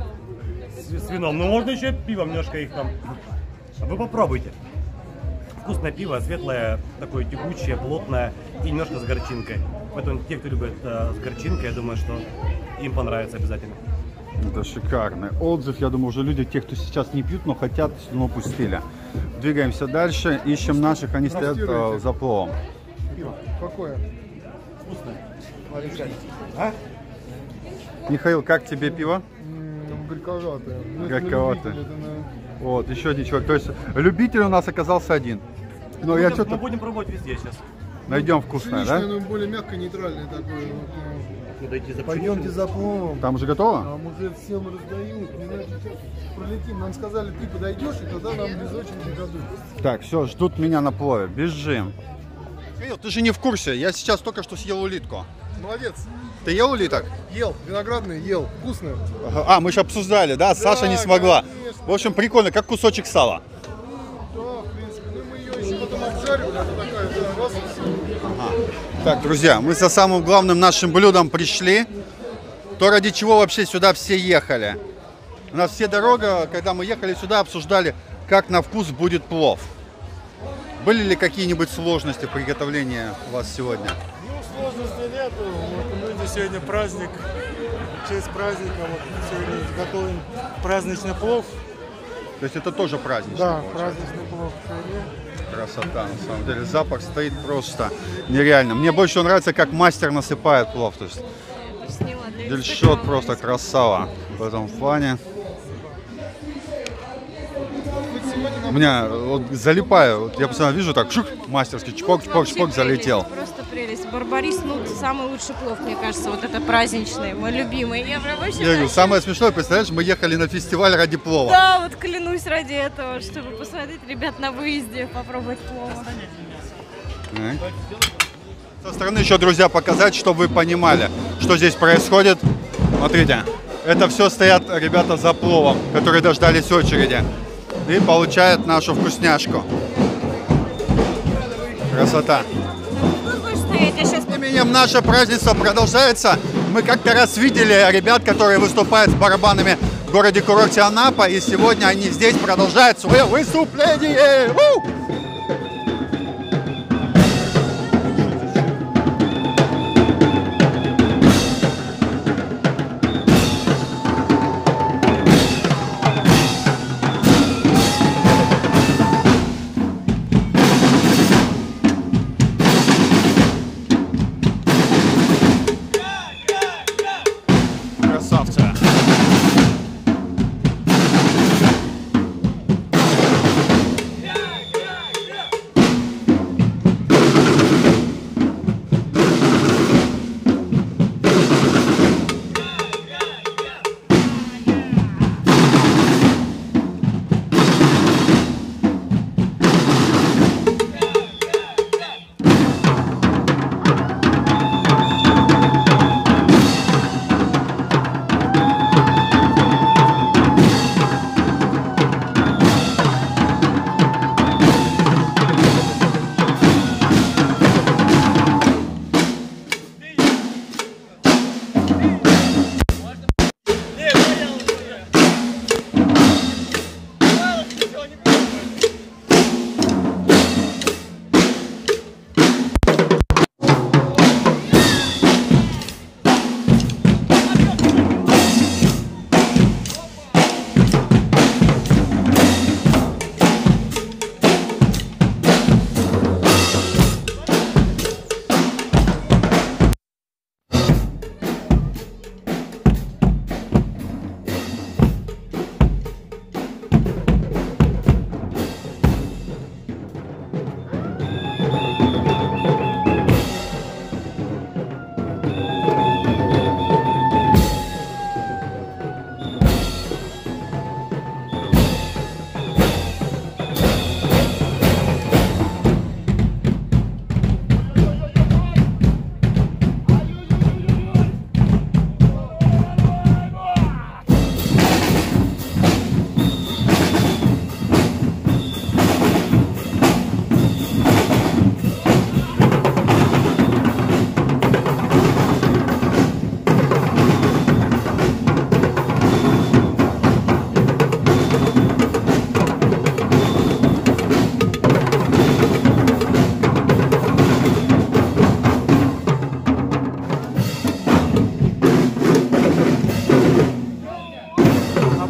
С вином. Ну можно еще пивом немножко их там. Вы попробуйте. Вкусное пиво, светлое, такое тягучее, плотное и немножко с горчинкой. Поэтому те, кто любит с горчинкой, я думаю, что им понравится обязательно. Это шикарный отзыв. Я думаю, уже люди, те, кто сейчас не пьют, но хотят, но пустили. Двигаемся дальше, ищем наших, они стоят за пловом. Пиво. Какое? Вкусное. А? Михаил, как тебе пиво? Горьковатое. Горьковатое. Вот, еще один человек. То есть любитель у нас оказался один. Но я мы будем пробовать везде сейчас. Найдем вкусное, да? Ну, более мягкое, нейтральное такое. Пойдемте за пловом. Там уже готово? Там уже всем раздают. Не знаю, сейчас пролетим. Нам сказали, ты подойдешь, и тогда нам без очереди дадут. Так, все, ждут меня на плове. Бежим. Михаил, ты же не в курсе. Я сейчас только что съел улитку. Молодец. Ты ел улиток? Ел. Виноградный ел. Вкусно. А, мы же обсуждали, да? Саша не смогла. Конечно. В общем, прикольно, как кусочек сала. Да, в принципе. Ну, мы ее еще потом обжаривали. Это такая, да, раз и все. Ага. Так, друзья, мы за самым главным нашим блюдом пришли. То, ради чего вообще сюда все ехали. У нас все дорога, когда мы ехали сюда, обсуждали, как на вкус будет плов. Были ли какие-нибудь сложности в приготовлении у вас сегодня? Ну, сложностей нету. Вот, люди, сегодня праздник. В честь праздника вот, сегодня готовим праздничный плов. То есть это тоже праздничный? Да, получается? праздничный плов. Красота, на самом деле. Запах стоит просто нереально. Мне больше всего нравится, как мастер насыпает плов. То есть Дельшот просто красава в этом плане. У меня вот залипаю, вот я постоянно вижу так, шук, мастерский, чпок, чпок, чпок, залетел. Просто прелесть. Барбарис, ну, самый лучший плов, мне кажется, вот это праздничный, мой любимый. Я прям вообще... Я говорю, самое смешное, представляешь, мы ехали на фестиваль ради плова. Да, вот клянусь ради этого, чтобы посмотреть ребят на выезде, попробовать плов. Со стороны еще, друзья, показать, чтобы вы понимали, что здесь происходит. Смотрите, это все стоят ребята за пловом, которые дождались очереди. И получают нашу вкусняшку. Красота. Тем не менее, наше празднество продолжается. Мы как-то раз видели ребят, которые выступают с барабанами в городе-курорте Анапа. И сегодня они здесь продолжают свое выступление.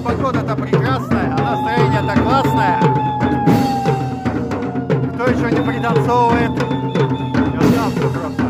погода-то прекрасная, а настроение-то классное. Кто еще не пританцовывает? Красавцы просто.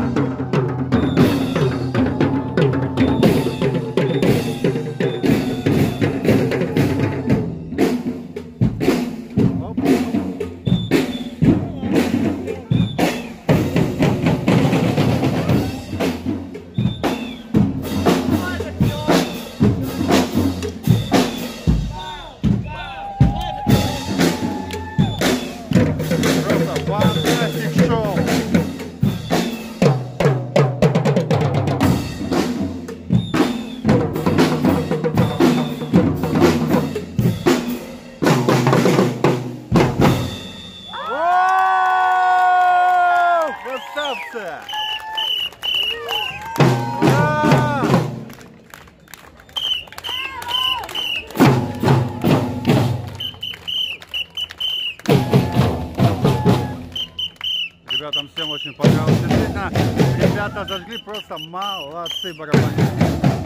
Ребятам всем очень понравилось. Действительно, ребята зажгли, просто молодцы барабанщики.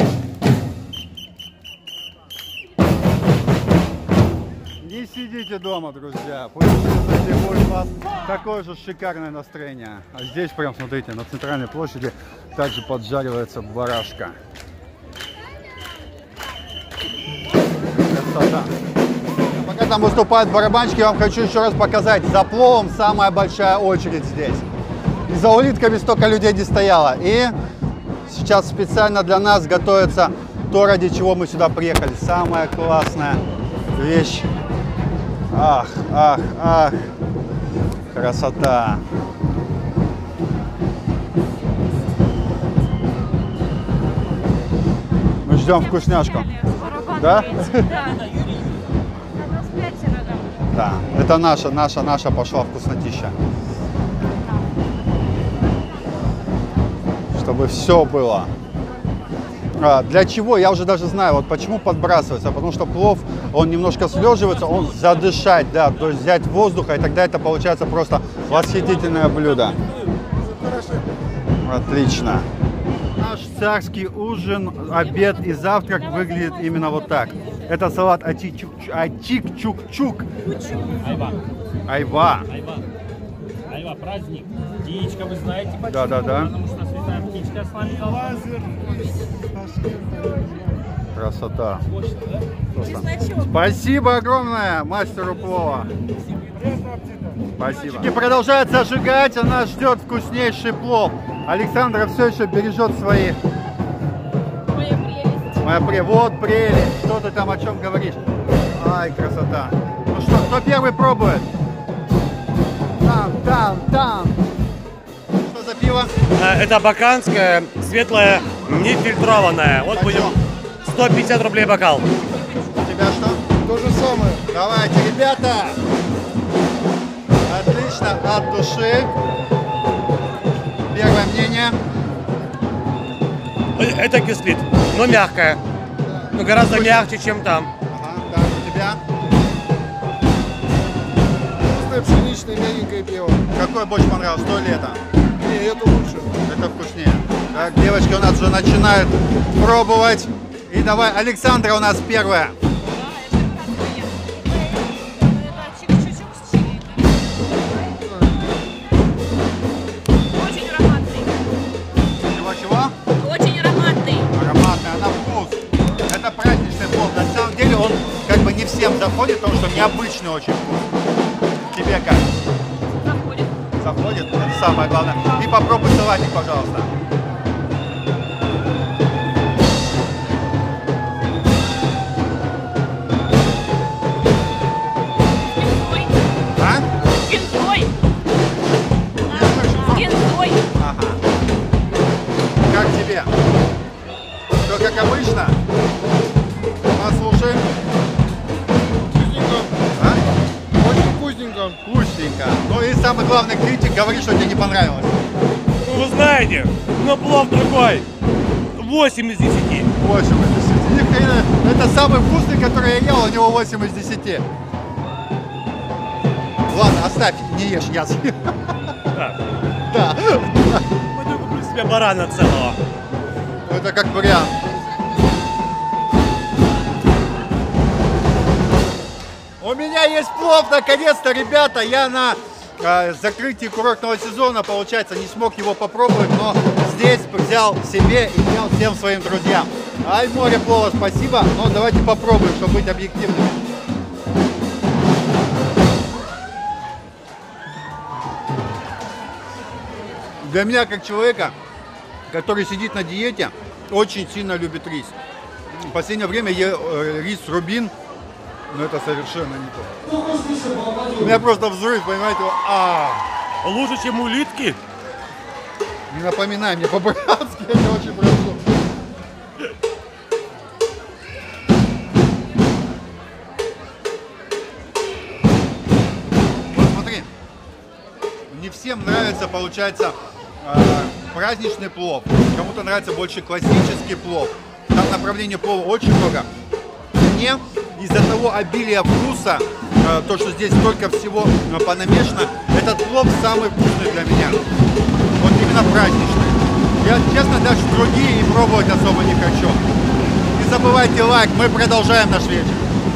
Не сидите дома, друзья. Пусть будет у вас такое же шикарное настроение. А здесь прям, смотрите, на центральной площади также поджаривается барашка. Красота. Пока там выступают барабанщики, я вам хочу еще раз показать. За пловом самая большая очередь здесь. И за улитками столько людей не стояло. И сейчас специально для нас готовится то, ради чего мы сюда приехали. Самая классная вещь. Ах, ах, ах. Красота. Мы ждем вкусняшку. Да? Да, это наша пошла вкуснотища. Чтобы все было. Для чего? Я уже даже знаю, вот почему подбрасывается. Потому что плов, он немножко слеживается, он задышать, да, то есть взять воздуха, и тогда это получается просто восхитительное блюдо. Отлично. Наш царский ужин, обед и завтрак выглядит именно вот так. Это салат атик-чук-чук. Айва. Айва. Айва, праздник. Птичка, вы знаете почему? Да. Потому что святая птичка с вами. Красота. Спасибо огромное мастеру плова. Спасибо. И продолжает зажигать, а нас ждет вкуснейший плов. Александра все еще бережет свои... Моя прелесть. Вот прелесть. Что ты там о чем говоришь? Ай, красота. Ну что, кто первый пробует? Там. Что за пиво? Это баканское, светлое, нефильтрованное. Вот будем 150 рублей бокал. У тебя что? То же самое. Давайте, ребята. Отлично, от души. Первое мнение. Это кислит, но мягкое. Но гораздо мягче, чем там. Ага, да, у тебя? Вкусное пшеничное мягенькое пиво. Какое больше понравилось, то или это? Не, это лучше. Это вкуснее. Так, девочки у нас уже начинают пробовать. И давай, Александра у нас первая. Очень ароматный. Чего? Очень ароматный. Ароматный, а на вкус. Это праздничный плов. На самом деле он как бы не всем заходит, потому что необычный очень вкус. Тебе как? Заходит. Заходит? Это самое главное. И попробуй салатик, пожалуйста. Ага. Как тебе? Все как обычно? Послушаем. Вкусненько. А? Очень вкусненько. Вкусненько. Ну и самый главный критик говорит, что тебе не понравилось. Ну, вы знаете, но плов другой. 8 из 10. 8 из 10. Это самый вкусный, который я ел, у него 8 из 10. Ладно, оставь, не ешь, я съем. Да. Пойду куплю себе барана целого. Это как вариант. У меня есть плов, наконец-то, ребята. Я на закрытии курортного сезона, получается, не смог его попробовать, но здесь взял себе и взял всем своим друзьям. Ай, море плова, спасибо. Но давайте попробуем, чтобы быть объективными. Для меня, как человека, который сидит на диете, очень сильно любит рис. В последнее время я рис рубин, но это совершенно не то. У меня просто взрыв, понимаете? Лучше, чем улитки? Не напоминай мне по-братски, я тебя очень прошу. Вот смотри, не всем нравится, получается, праздничный плов. Кому-то нравится больше классический плов. Там направлений плова очень много. Мне из-за того обилия вкуса, то, что здесь столько всего понамешано, этот плов самый вкусный для меня. Вот именно праздничный. Я, честно, даже другие и пробовать особо не хочу. Не забывайте лайк, мы продолжаем наш вечер.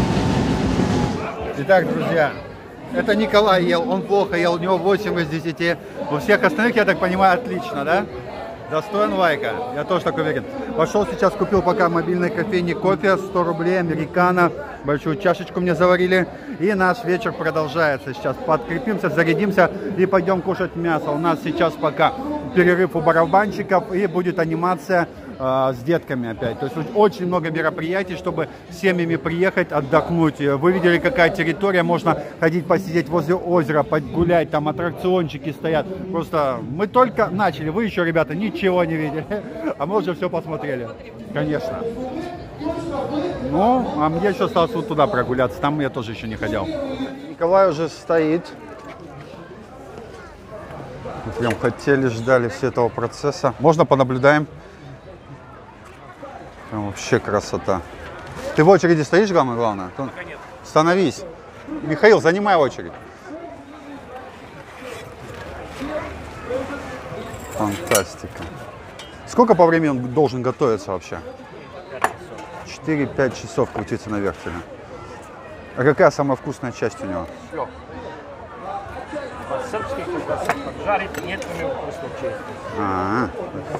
Итак, друзья, это Николай ел, он плохо ел, у него 8 из 10. У всех остальных, я так понимаю, отлично, да? Достоин лайка, я тоже так уверен. Пошел сейчас, купил пока в мобильной кофейне кофе, 100 рублей, американо, большую чашечку мне заварили. И наш вечер продолжается. Сейчас подкрепимся, зарядимся и пойдем кушать мясо. У нас сейчас пока перерыв у барабанщиков и будет анимация с детками опять. То есть очень много мероприятий, чтобы с семьями приехать, отдохнуть. Вы видели, какая территория, можно ходить посидеть возле озера, погулять, там аттракциончики стоят. Просто мы только начали, вы еще, ребята, ничего не видели, а мы уже все посмотрели. Конечно. Ну, а мне еще осталось вот туда прогуляться, там я тоже еще не ходил. Николай уже стоит. Мы прям хотели, ждали все этого процесса. Можно понаблюдаем? Прям вообще красота. Ты в очереди стоишь, главное? Становись. Михаил, занимай очередь. Фантастика. Сколько по времени он должен готовиться вообще? 4-5 часов крутиться на вертеле. А какая самая вкусная часть у него? Все. По-сырски, жарить нет у него вкусной части.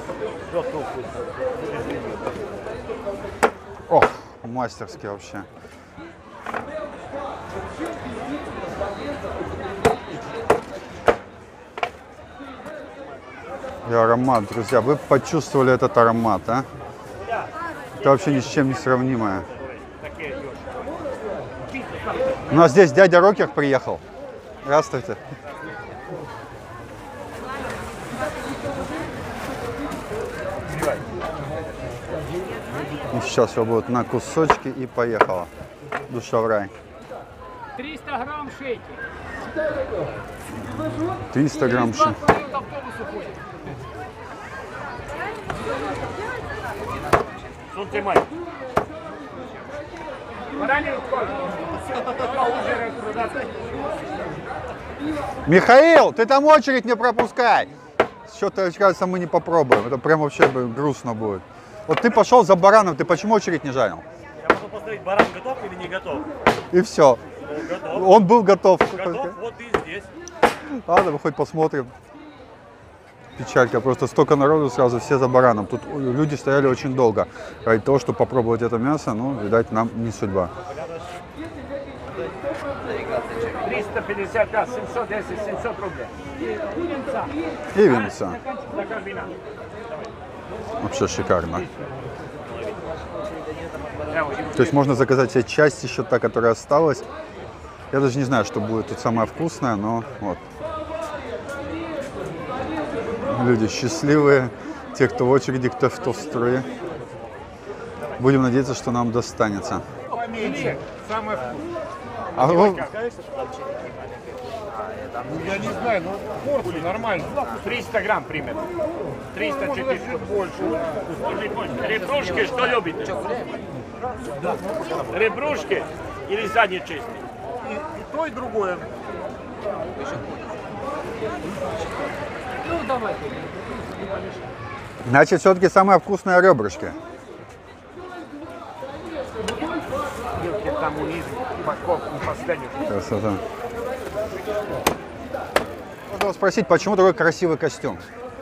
Ох, мастерски вообще. И аромат, друзья, вы почувствовали этот аромат, а? Это вообще ни с чем не сравнимое. У нас здесь дядя Рокер приехал. Здравствуйте. И сейчас все будет на кусочки и поехала. Душа в рай. 300 грамм шейки. 300 грамм шейки. Михаил, ты там очередь не пропускай. Что-то, кажется, мы не попробуем. Это прям вообще грустно будет. Вот ты пошел за бараном, ты почему очередь не жарил? Я могу посмотреть, баран готов или не готов. И все. Готов. Он был готов. Готов, вот и здесь. Ладно, мы хоть посмотрим. Печалька, просто столько народу сразу, все за бараном. Тут люди стояли очень долго. Ради того, чтобы попробовать это мясо, ну, видать, нам не судьба. 355, 710, 700 рублей. И винца. Вообще шикарно. То есть можно заказать себе часть еще та, которая осталась. Я даже не знаю, что будет тут самое вкусное, но вот. Люди счастливые, те, кто в очереди, кто в строе. Будем надеяться, что нам достанется. Самое вкусное. А вы... Я не знаю, но порция нормально. 300 грамм примерно. 300-400 больше. Ребрушки, что любите? Ребрушки или задние части? И то, и другое. Ну, давай. Значит, все-таки самые вкусные ребрышки. Вилки там унизу, упаковку последнюю. Красота. Надо спросить, почему такой красивый костюм?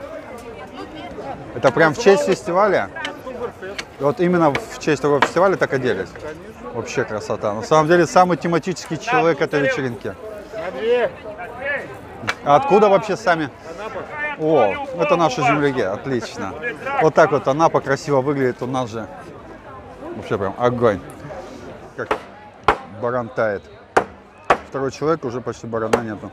Это прям в честь фестиваля? Вот именно в честь такого фестиваля так оделись? Вообще красота. На самом деле самый тематический человек этой вечеринки. А откуда вообще сами? О, это наши земляки, отлично. Вот так вот Анапа красиво выглядит у нас же. Вообще прям огонь. Как баран тает. Второй человек, уже почти барана нету.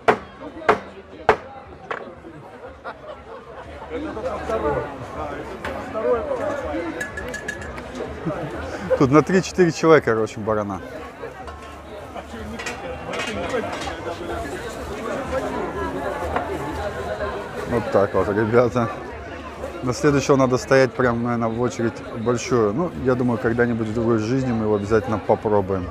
Тут на 3-4 человека, короче, барана. Вот так вот, ребята. На следующего надо стоять прям, наверное, в очередь большую. Ну, я думаю, когда-нибудь в другой жизни мы его обязательно попробуем.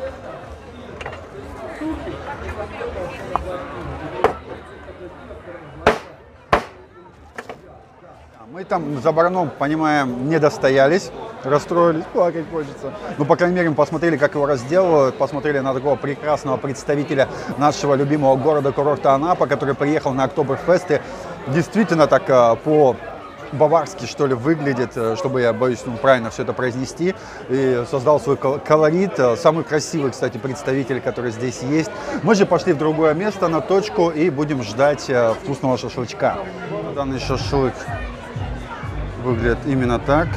Мы там за бараном, понимаем, не достоялись, расстроились, плакать хочется. Ну, по крайней мере, мы посмотрели, как его разделывают, посмотрели на такого прекрасного представителя нашего любимого города-курорта Анапа, который приехал на Октоберфест и действительно так по-баварски, что ли, выглядит, чтобы, я боюсь, правильно все это произнести, и создал свой колорит. Самый красивый, кстати, представитель, который здесь есть. Мы же пошли в другое место, на точку, и будем ждать вкусного шашлычка. Данный шашлык выглядит именно так.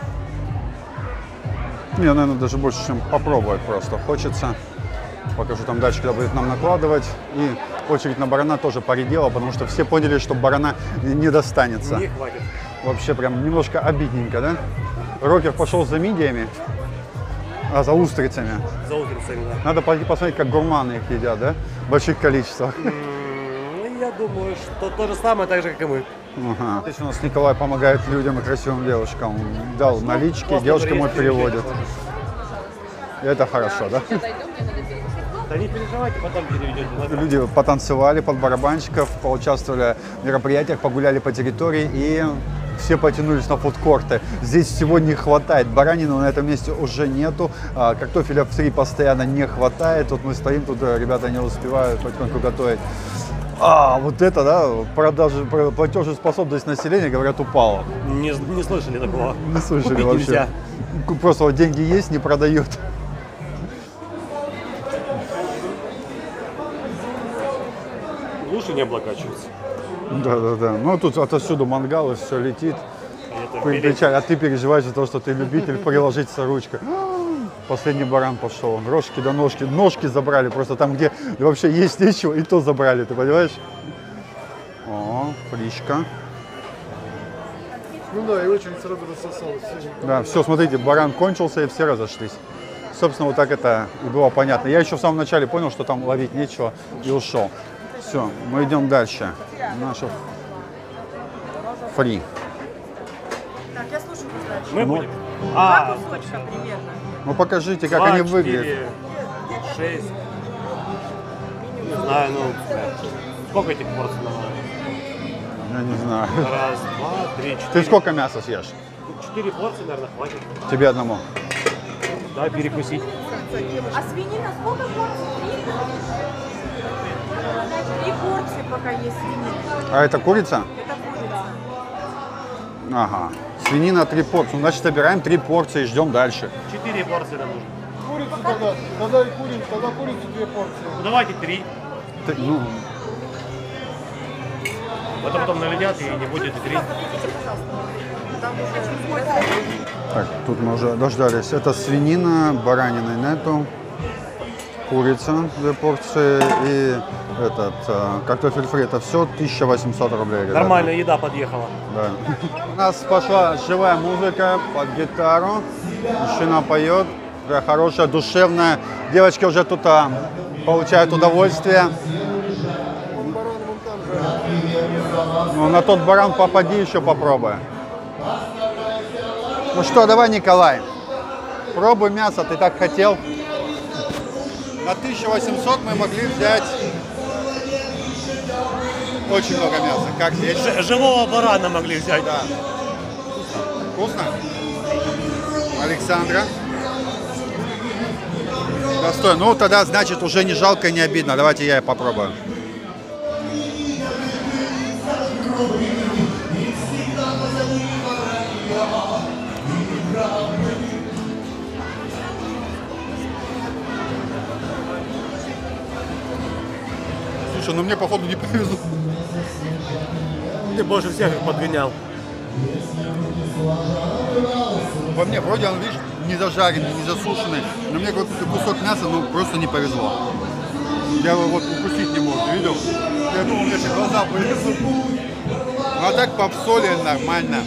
Мне, наверное, даже больше, чем попробовать просто хочется. Покажу там дальше, когда будет нам накладывать. И очередь на барана тоже поредела, потому что все поняли, что барана не достанется. Не хватит. Вообще прям немножко обидненько, да? Рокер пошел за мидиями, а за устрицами. За устрицами, да. Надо пойти посмотреть, как гурманы их едят, да? В больших количествах. Я думаю, что то же самое, так же, как и мы. Ага. Здесь у нас Николай помогает людям и красивым девушкам. Дал налички, девушка мой переводит. И это хорошо, да? Да не переживайте, потом переведете. Люди потанцевали под барабанщиков, поучаствовали в мероприятиях, погуляли по территории и все потянулись на фудкорты. Здесь всего не хватает. Баранины на этом месте уже нету. Картофеля фри постоянно не хватает. Вот мы стоим, тут ребята не успевают потихоньку готовить. А, вот это, да, платежеспособность населения, говорят, упала. Не слышали такого. Не слышали Купить вообще. нельзя. Просто вот деньги есть, не продают. Лучше не облокачиваться. Да. Ну, тут отовсюду мангалы, все летит. А ты переживаешь за то, что ты любитель приложиться ручкой. Последний баран пошел. Рожки до ножки. Ножки забрали. Просто там, где вообще есть нечего, и то забрали. Ты понимаешь? О, фришка. Ну да, и очередь сразу рассосалась. Да, все, смотрите, баран кончился, и все разошлись. Собственно, вот так это и было понятно. Я еще в самом начале понял, что там ловить нечего, и ушел. Все, мы идем дальше. Наша фри. Так, я слушаю дальше. Мы будем. Два кусочка примерно. Ну покажите, как они выглядят. 6. Не знаю, ну сколько этих порций надо? Я не знаю. Раз, два, три, 4. Ты сколько мяса съешь? 4 порции, наверное, хватит. Тебе одному. Да, перекусить. А свинина сколько порций? 3 порции пока есть свинина. А это курица? Это курица. Ага. Свинина 3 порции. Ну, значит, собираем 3 порции и ждем дальше. 4 порции нам нужно. Курицу тогда и курицу, тогда курицу 2 порции. Ну давайте 3. Ну, Потом налетят и не будет 3. так, тут мы уже дождались. Это свинина, баранины нету, курица 2 порции и этот картофель фри. Это все 1800 рублей. Ребята. Нормальная еда подъехала. Да. У нас пошла живая музыка под гитару. Мужчина поет. Хорошая, душевная. Девочки уже тут получают удовольствие. Ну, на тот баран попади, еще попробуй. Ну что, давай, Николай. Пробуй мясо, ты так хотел. На 1800 мы могли взять очень много мяса. Как здесь? Живого барана могли взять. Да. Вкусно? Александра? простой. Ну, тогда, значит, уже не жалко и не обидно. Давайте я попробую. Слушай, ну мне, походу, не повезло. Ты больше всех их подгонял. По мне, вроде он, видишь, не зажаренный, не засушенный. Но мне какой-то кусок мяса, ну, просто не повезло. Я его вот укусить не мог, ты видел? Я думал, у меня сейчас глаза полезут. Ну, а так по соли нормально.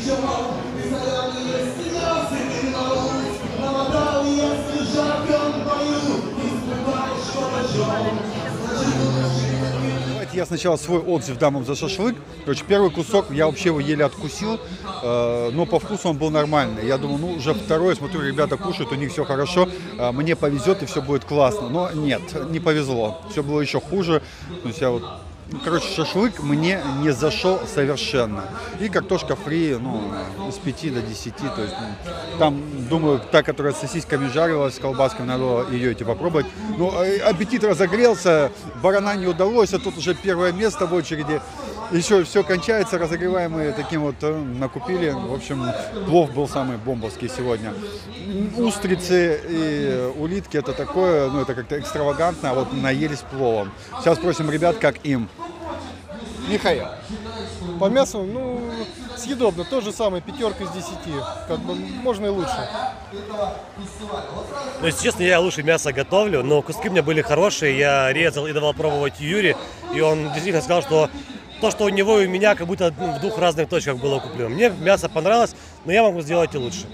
Я сначала свой отзыв дам вам за шашлык. Короче, первый кусок я вообще его еле откусил, но по вкусу он был нормальный. Я думаю, ну уже второй, смотрю, ребята кушают, у них все хорошо, мне повезет и все будет классно. Но нет, не повезло, все было еще хуже. То есть я вот, короче, шашлык мне не зашел совершенно. И картошка фри, ну, с 5 до 10, то есть там, думаю, та, которая с сосисками жарилась, с колбасками, надо ее идти попробовать. Ну, аппетит разогрелся, барана не удалось, а тут уже первое место в очереди. Еще все кончается, разогреваемые таким вот накупили. В общем, плов был самый бомбовский сегодня. Устрицы и улитки это такое, ну это как-то экстравагантно, а вот наелись пловом. Сейчас спросим ребят, как им. Михаил. По мясу, ну, съедобно. То же самое, 5 из 10. Как бы можно и лучше. Ну, если честно, я лучше мясо готовлю, но куски у меня были хорошие. Я резал и давал пробовать Юре. И он действительно сказал, что то, что у него и у меня, как будто в двух разных точках было куплено. Мне мясо понравилось, но я могу сделать и лучше.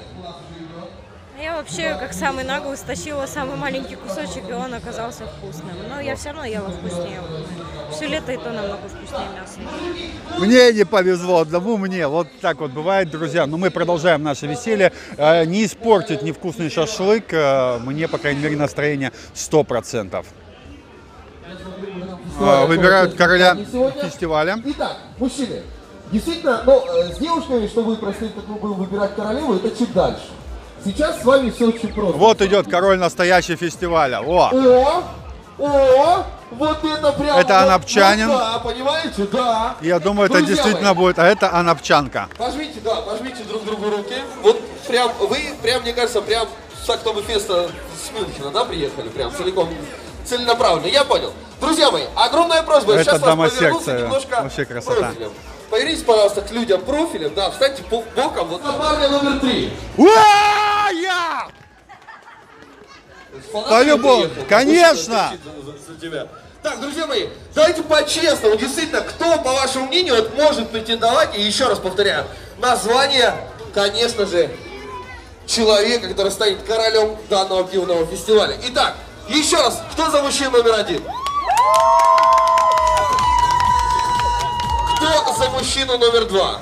Я вообще, как самый наглый, стащила самый маленький кусочек, и он оказался вкусным. Но я все равно ела вкуснее. Все лето и то намного вкуснее мясо. Мне не повезло, одному мне. Вот так вот бывает, друзья. Но мы продолжаем наше веселье. Не испортить невкусный шашлык. Мне, по крайней мере, настроение 100%. Выбирают короля фестиваля. Итак, мужчины, действительно, но с девушками, чтобы простить такую был выбирать королеву, это чуть дальше. Сейчас с вами все очень просто. Вот идет король настоящий фестиваля. О! Вот это прям... Это анапчанин. Вот, да, понимаете, да. Я думаю, это действительно будет. А это анапчанка. Пожмите, да, пожмите друг другу руки. Вот прям, вы, прям, мне кажется, прям с Октоберфеста с Мюнхена, да, приехали? Прям целиком, целенаправленно. Я понял. Друзья мои, огромная просьба. Это сейчас дома-секция. Немножко вообще красота. Профилем. Повернитесь, пожалуйста, к людям профилем. Да, встаньте боком. Вот парня номер 3. Я! По-любому, конечно! Так, друзья мои, давайте по-честному, действительно, кто, по вашему мнению, вот, может претендовать, и еще раз повторяю, название, конечно же, человека, который станет королем данного пивного фестиваля. Итак, еще раз, кто за мужчину номер 1? Кто за мужчину номер 2?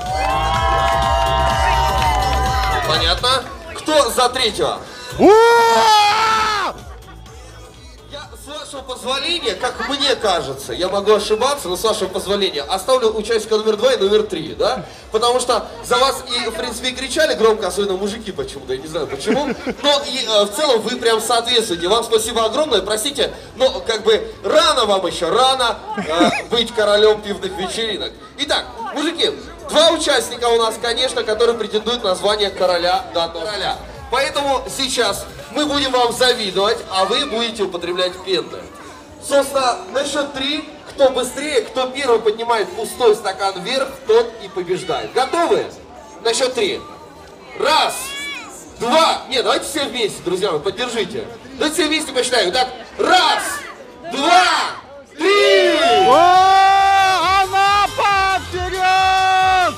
Понятно? Кто за 3-го? Я, с вашего позволения, как мне кажется, я могу ошибаться, но с вашего позволения, оставлю участника номер 2 и номер 3, да? Потому что за вас и, в принципе, и кричали громко, особенно мужики почему-то, я не знаю почему, но и в целом вы прям соответствуете. Вам спасибо огромное, простите, но как бы рано вам еще, рано быть королем пивных вечеринок. Итак, мужики, 2 участника у нас, конечно, которые претендуют на звание короля данного короля. Поэтому сейчас мы будем вам завидовать, а вы будете употреблять пенты. Собственно, на счет 3, кто быстрее, кто первый поднимает пустой стакан вверх, тот и побеждает. Готовы? На счет 3. 1, 2. Нет, давайте все вместе, друзья мои, поддержите. Давайте все вместе посчитаем. Так, 1, 2, 3. Анапа, вперед!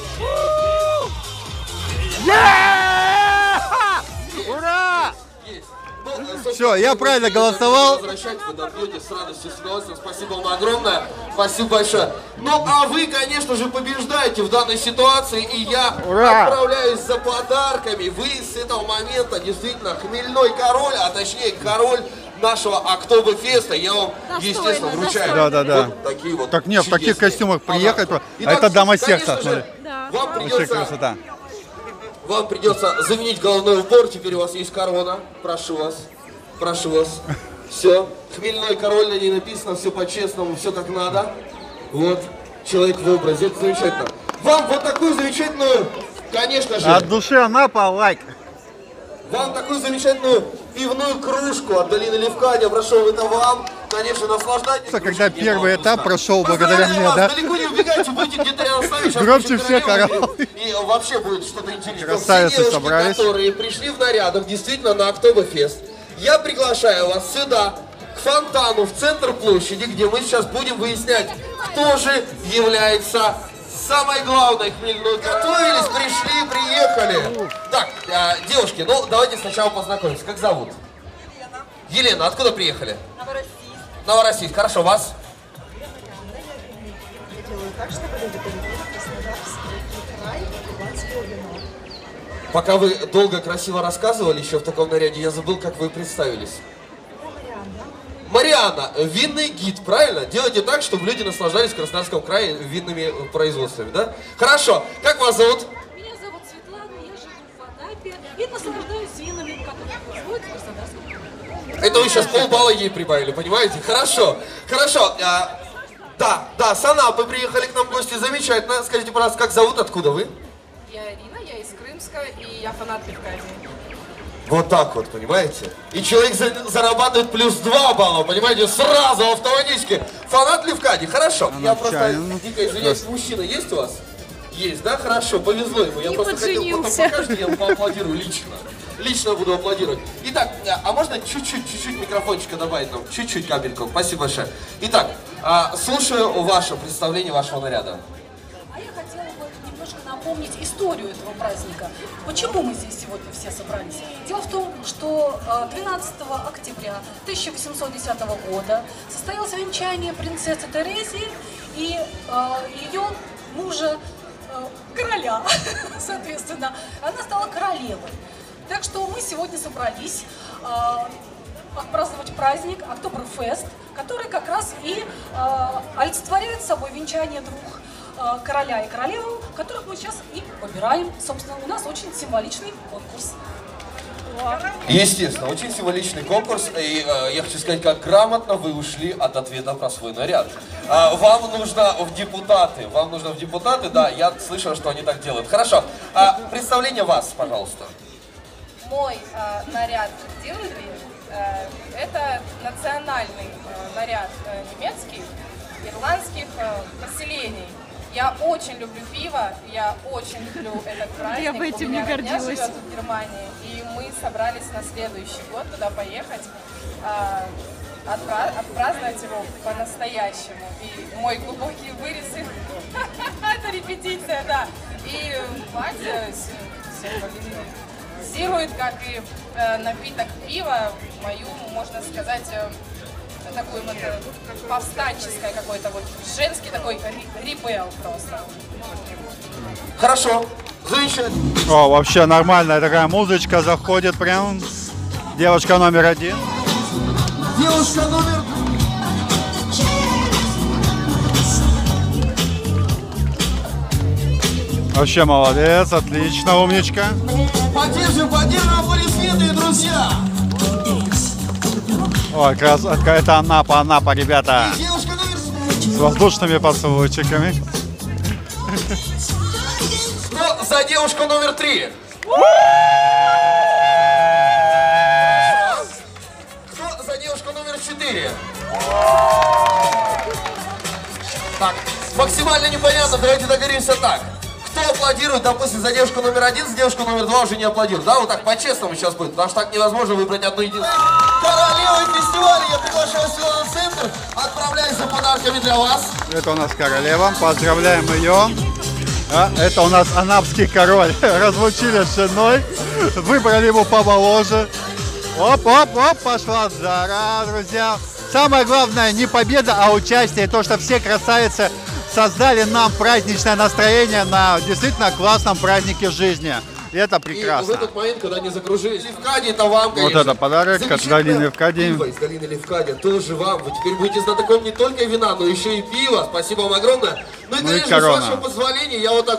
Ура! Все, я правильно голосовал. Возвращать вы добьетесь с радостью, с удовольствием. Спасибо вам огромное. Спасибо большое. Ну, а вы, конечно же, побеждаете в данной ситуации. И я отправляюсь за подарками. Вы с этого момента действительно хмельной король, а точнее король нашего Октоберфеста. Я вам, естественно, вручаю. Да. Вот такие вот. Так нет, в таких костюмах приехать. Итак, это дома-секция, смотри. Вам Вообще красота. Вам придется заменить головной убор. Теперь у вас есть корона. Прошу вас. Прошу вас. Все. Хмельной король, на ней написано, все по-честному, все как надо. Вот. Человек в образе, это замечательно. Вам вот такую замечательную, конечно же. От души Анапа лайк. Вам такую замечательную пивную кружку от долины Левкадия. Прошу, это вам. Конечно, наслаждайтесь. Когда первый этап прошел благодаря мне, да? Далеко не убегайте, будете где-то рядом с нами. Громче всех орал. И вообще будет что-то интересное. Красавицы Все девушки, собрались. которые пришли в нарядах действительно на Октоберфест, я приглашаю вас сюда, к фонтану, в центр площади, где мы сейчас будем выяснять, кто же является самой главной хмельной. Готовились, пришли, приехали. Так, девушки, ну давайте сначала познакомимся. Как зовут? Елена, откуда приехали? Новороссийск. Новороссийск. Хорошо, вас? Я делаю так, чтобы люди полюбили Краснодарский край и кубанское вино. Пока вы долго, красиво рассказывали еще в таком наряде, я забыл, как вы представились. Марианна, винный гид, правильно? Делайте так, чтобы люди наслаждались в Краснодарском крае винными производствами, да? Хорошо. Как вас зовут? Меня зовут Светлана, я живу в Анапе и наслаждаюсь винами, которые производят в Краснодарском крае. Это вы сейчас полбалла ей прибавили, понимаете? Хорошо. Хорошо. Да, с Анапы приехали к нам гости, замечательно. Скажите, пожалуйста, как зовут, откуда вы? Я Ирина, я из Крымска, и я фанат Левкадии. Вот так вот, понимаете? И человек зарабатывает плюс 2 балла, понимаете? Сразу автоматически. Фанат Левкадии, хорошо. Я просто дико извиняюсь, мужчина есть у вас? Есть, да? Хорошо, повезло ему. Я просто хотел потом покажете, я ему поаплодирую лично. Лично буду аплодировать. Итак, а можно чуть-чуть микрофончика добавить нам? Чуть-чуть капельку. Спасибо большое. Итак, слушаю ваше представление вашего наряда. А я хотела бы немножко напомнить историю этого праздника. Почему мы здесь сегодня все собрались? Дело в том, что 12 октября 1810 года состоялось венчание принцессы Терезии и ее мужа, короля, соответственно. Она стала королевой. Так что мы сегодня собрались отпраздновать праздник Октоберфест, который как раз и олицетворяет собой венчание двух короля и королевы, которых мы сейчас и выбираем. Собственно, у нас очень символичный конкурс. Естественно, очень символичный конкурс, и я хочу сказать, как грамотно вы ушли от ответа про свой наряд. Вам нужно в депутаты, да, я слышал, что они так делают. Хорошо, представление вас, пожалуйста. Мой наряд Дирндли это национальный наряд немецких, ирландских поселений. Я очень люблю пиво, я очень люблю этот праздник. Я бы этим не гордилась. У меня живет в Германии, и мы собрались на следующий год туда поехать, отпраздновать его по-настоящему. И мой глубокий вырез, это репетиция, да. И платье символизирует, как и напиток пива, мою, можно сказать, такой вот повстанческое какой-то вот женский такой ребел просто. Хорошо, замечательно. О, вообще нормальная такая музычка заходит прям. Девушка номер 1. Девушка номер... Вообще молодец, отлично, умничка. Поддержим аплодисменты, друзья! Ой, какая-то Анапа, ребята. С воздушными поцелуйчиками. Кто за девушку номер 3? Кто за девушку номер 4? Так, максимально непонятно, давайте договоримся так. Кто аплодирует, допустим, за девушку номер 1, за девушку номер 2 уже не аплодирует. Да, вот так по-честному сейчас будет, потому что так невозможно выбрать одну единственную. Королевой фестиваля я приглашаю сюда на центр. Отправляюсь за подарками для вас. Это у нас королева, поздравляем ее. Это у нас анапский король. Разлучили с женой, выбрали его помоложе. Оп, пошла жара, друзья. Самое главное не победа, а участие. То, что все красавицы создали нам праздничное настроение на действительно классном празднике жизни. И это прекрасно. И в этот момент, когда они закружились, Левкадия, это вам, конечно. Вот это подарок от долины Левкадии. Пиво из долины Левкадия тоже вам. Вы теперь будете знатоком не только вина, но еще и пива. Спасибо вам огромное. Ну и, конечно, с вашего позволения, я вот так вот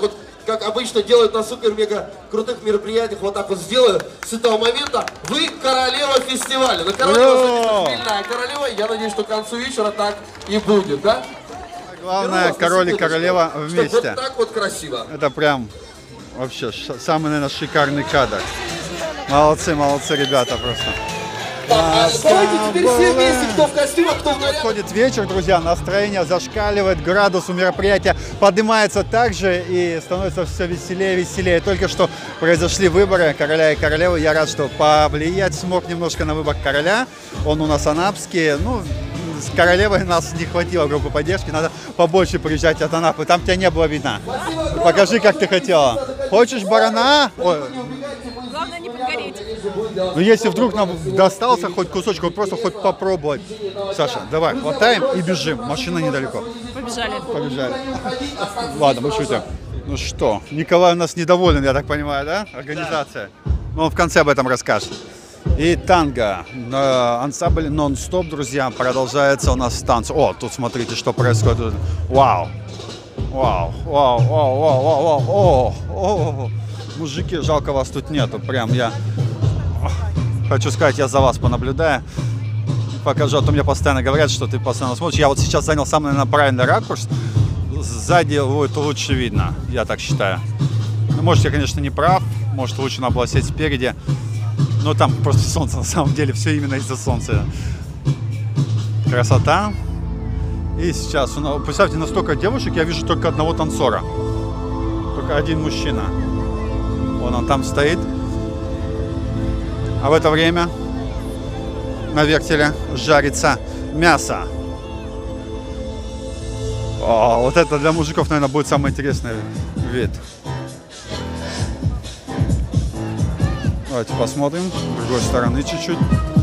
как обычно делают на супер-мега крутых мероприятиях, вот так вот сделаю с этого момента. Вы королева фестиваля. На королева хмельная королева. Я надеюсь, что к концу вечера так и будет, да? Главное, король и королева вместе. Вот так вот красиво. Это прям вообще самый, наверное, шикарный кадр. Молодцы, молодцы ребята просто. Давайте теперь все вместе, кто в костюмах, кто в нарядах. Подходит вечер, друзья, настроение зашкаливает, градус у мероприятия поднимается также и становится все веселее и веселее. Только что произошли выборы короля и королевы. Я рад, что повлиять смог немножко на выбор короля. Он у нас анапский. Ну, с королевой нас не хватило группы поддержки. Надо побольше приезжать от Анапы. Там тебя не было видно. Покажи, как ты хотела. Хочешь барана? Ой. Главное не подгореть. Ну, если вдруг нам достался хоть кусочек, вот просто хоть попробовать. Саша, давай, хватаем и бежим. Машина недалеко. Побежали. Побежали. Ладно, мы шутим. Ну что, Николай у нас недоволен, я так понимаю, да? Организация. Ну, он в конце об этом расскажет. И танго. Ансамбль нон-стоп, друзья, продолжается у нас танц. О, тут смотрите, что происходит. Вау. Вау, вау, вау, вау, вау, вау. О, мужики, жалко вас тут нету. Прям я хочу сказать, я за вас понаблюдаю. Покажу, а то мне постоянно говорят, что ты постоянно смотришь. Я вот сейчас занял самый, наверное, правильный ракурс. Сзади будет лучше видно, я так считаю. Ну, может, я, конечно, не прав. Может, лучше надо было сесть спереди. Но там просто солнце, на самом деле, все именно из-за солнца. Красота. И сейчас, представьте, настолько девушек, я вижу только одного танцора. Только один мужчина. Вон он там стоит. А в это время на вертеле жарится мясо. О, вот это для мужиков, наверное, будет самый интересный вид. Давайте посмотрим с другой стороны чуть-чуть.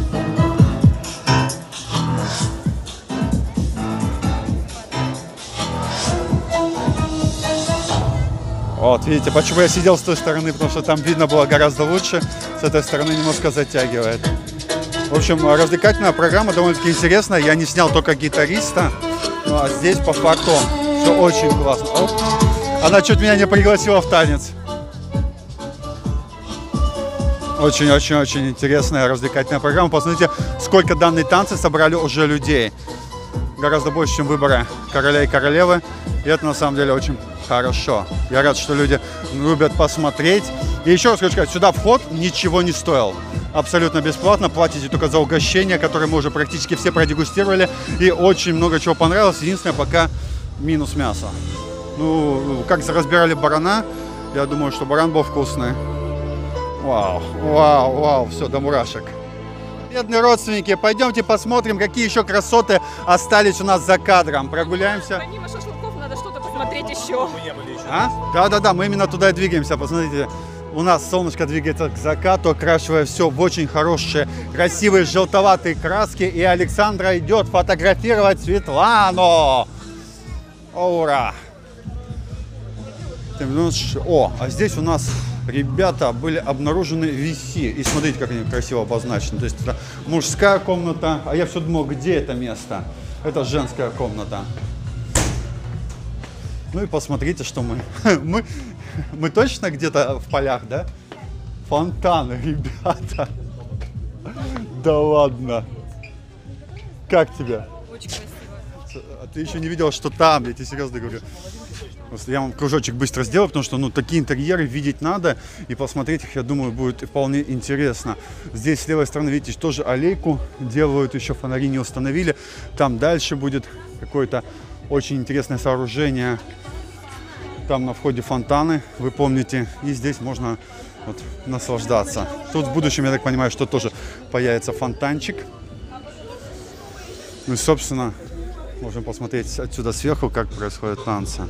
Вот, видите, почему я сидел с той стороны, потому что там видно было гораздо лучше. С этой стороны немножко затягивает. В общем, развлекательная программа довольно-таки интересная. Я не снял только гитариста. Ну, а здесь, по факту, все очень классно. Оп. Она чуть меня не пригласила в танец. Очень-очень-очень интересная развлекательная программа. Посмотрите, сколько данные танцы собрали уже людей. Гораздо больше, чем выборы короля и королевы. И это, на самом деле, очень хорошо. Я рад, что люди любят посмотреть. И еще раз хочу сказать, сюда вход ничего не стоил. Абсолютно бесплатно. Платите только за угощение, которое мы уже практически все продегустировали. И очень много чего понравилось. Единственное, пока минус мясо. Ну, как разбирали барана, я думаю, что баран был вкусный. Вау, вау, вау, все, до мурашек. Бедные родственники, пойдемте посмотрим, какие еще красоты остались у нас за кадром. Прогуляемся. Помимо шашлыков надо что-то посмотреть еще. А? Да-да-да, мы именно туда и двигаемся. Посмотрите, у нас солнышко двигается к закату, окрашивая все в очень хорошие, красивые желтоватые краски. И Александра идет фотографировать Светлану. Ура! О, а здесь у нас... Ребята, были обнаружены виси. И смотрите, как они красиво обозначены. То есть это мужская комната. А я все думал, где это место? Это женская комната. Ну и посмотрите, что мы. Мы точно где-то в полях, да? Фонтаны, ребята. Да ладно. Как тебе? Очень красиво. А ты еще не видел, что там, я тебе серьезно говорю. Я вам кружочек быстро сделаю, потому что такие интерьеры видеть надо. И посмотреть их, я думаю, будет вполне интересно. Здесь с левой стороны, видите, тоже аллейку делают, еще фонари не установили. Там дальше будет какое-то очень интересное сооружение. Там на входе фонтаны, вы помните. И здесь можно наслаждаться. Тут в будущем, я так понимаю, что тоже появится фонтанчик. Ну и, собственно, можем посмотреть отсюда сверху, как происходят танцы.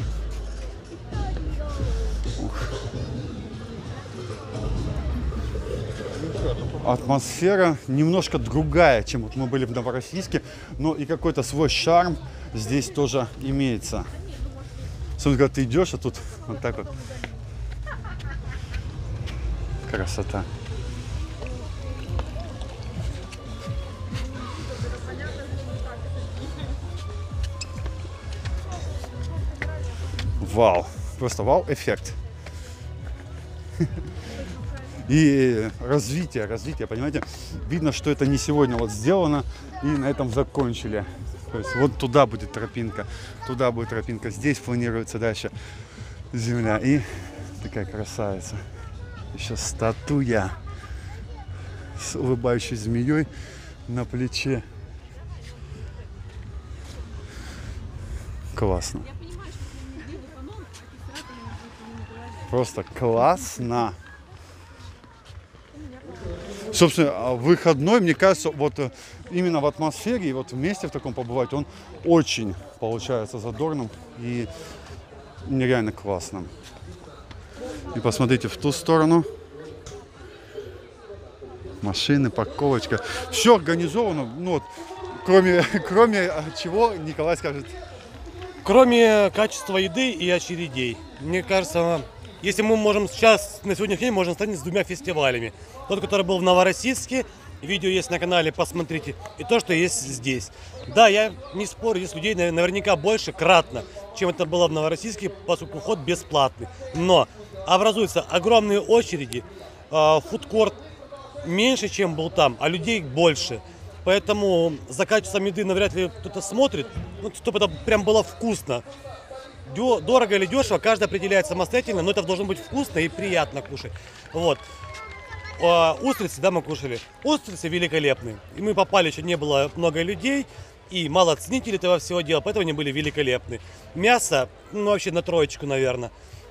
Атмосфера немножко другая, чем мы были в Новороссийске, но и какой-то свой шарм здесь тоже имеется. Особенно, когда ты идешь, а тут вот так вот. Красота. Вау. Просто вау-эффект. И развитие, понимаете? Видно, что это не сегодня вот сделано и на этом закончили. То есть вот туда будет тропинка, здесь планируется дальше земля. И такая красавица. Еще статуя с улыбающей змеей на плече. Классно. Просто классно. Собственно, выходной, мне кажется, вот именно в атмосфере и вот вместе в таком побывать, он очень получается задорным и нереально классным. И посмотрите в ту сторону. Машины, парковочка. Все организовано, ну вот, кроме чего, Николай скажет. Кроме качества еды и очередей. Мне кажется, если мы можем сейчас, на сегодняшний день, можно сравнить с двумя фестивалями. Тот, который был в Новороссийске, видео есть на канале, посмотрите. И то, что есть здесь. Да, я не спорю, здесь людей наверняка больше, кратно, чем это было в Новороссийске, поскольку вход бесплатный. Но образуются огромные очереди, фудкорт меньше, чем был там, а людей больше. Поэтому за качеством еды навряд ли кто-то смотрит, ну, чтобы это прям было вкусно. Дорого или дешево, каждый определяет самостоятельно, но это должно быть вкусно и приятно кушать. Вот. Устрицы, да, мы кушали. Устрицы великолепные. И мы попали, еще не было много людей, и мало ценителей этого всего дела, поэтому они были великолепны. Мясо, ну, вообще на троечку, наверное.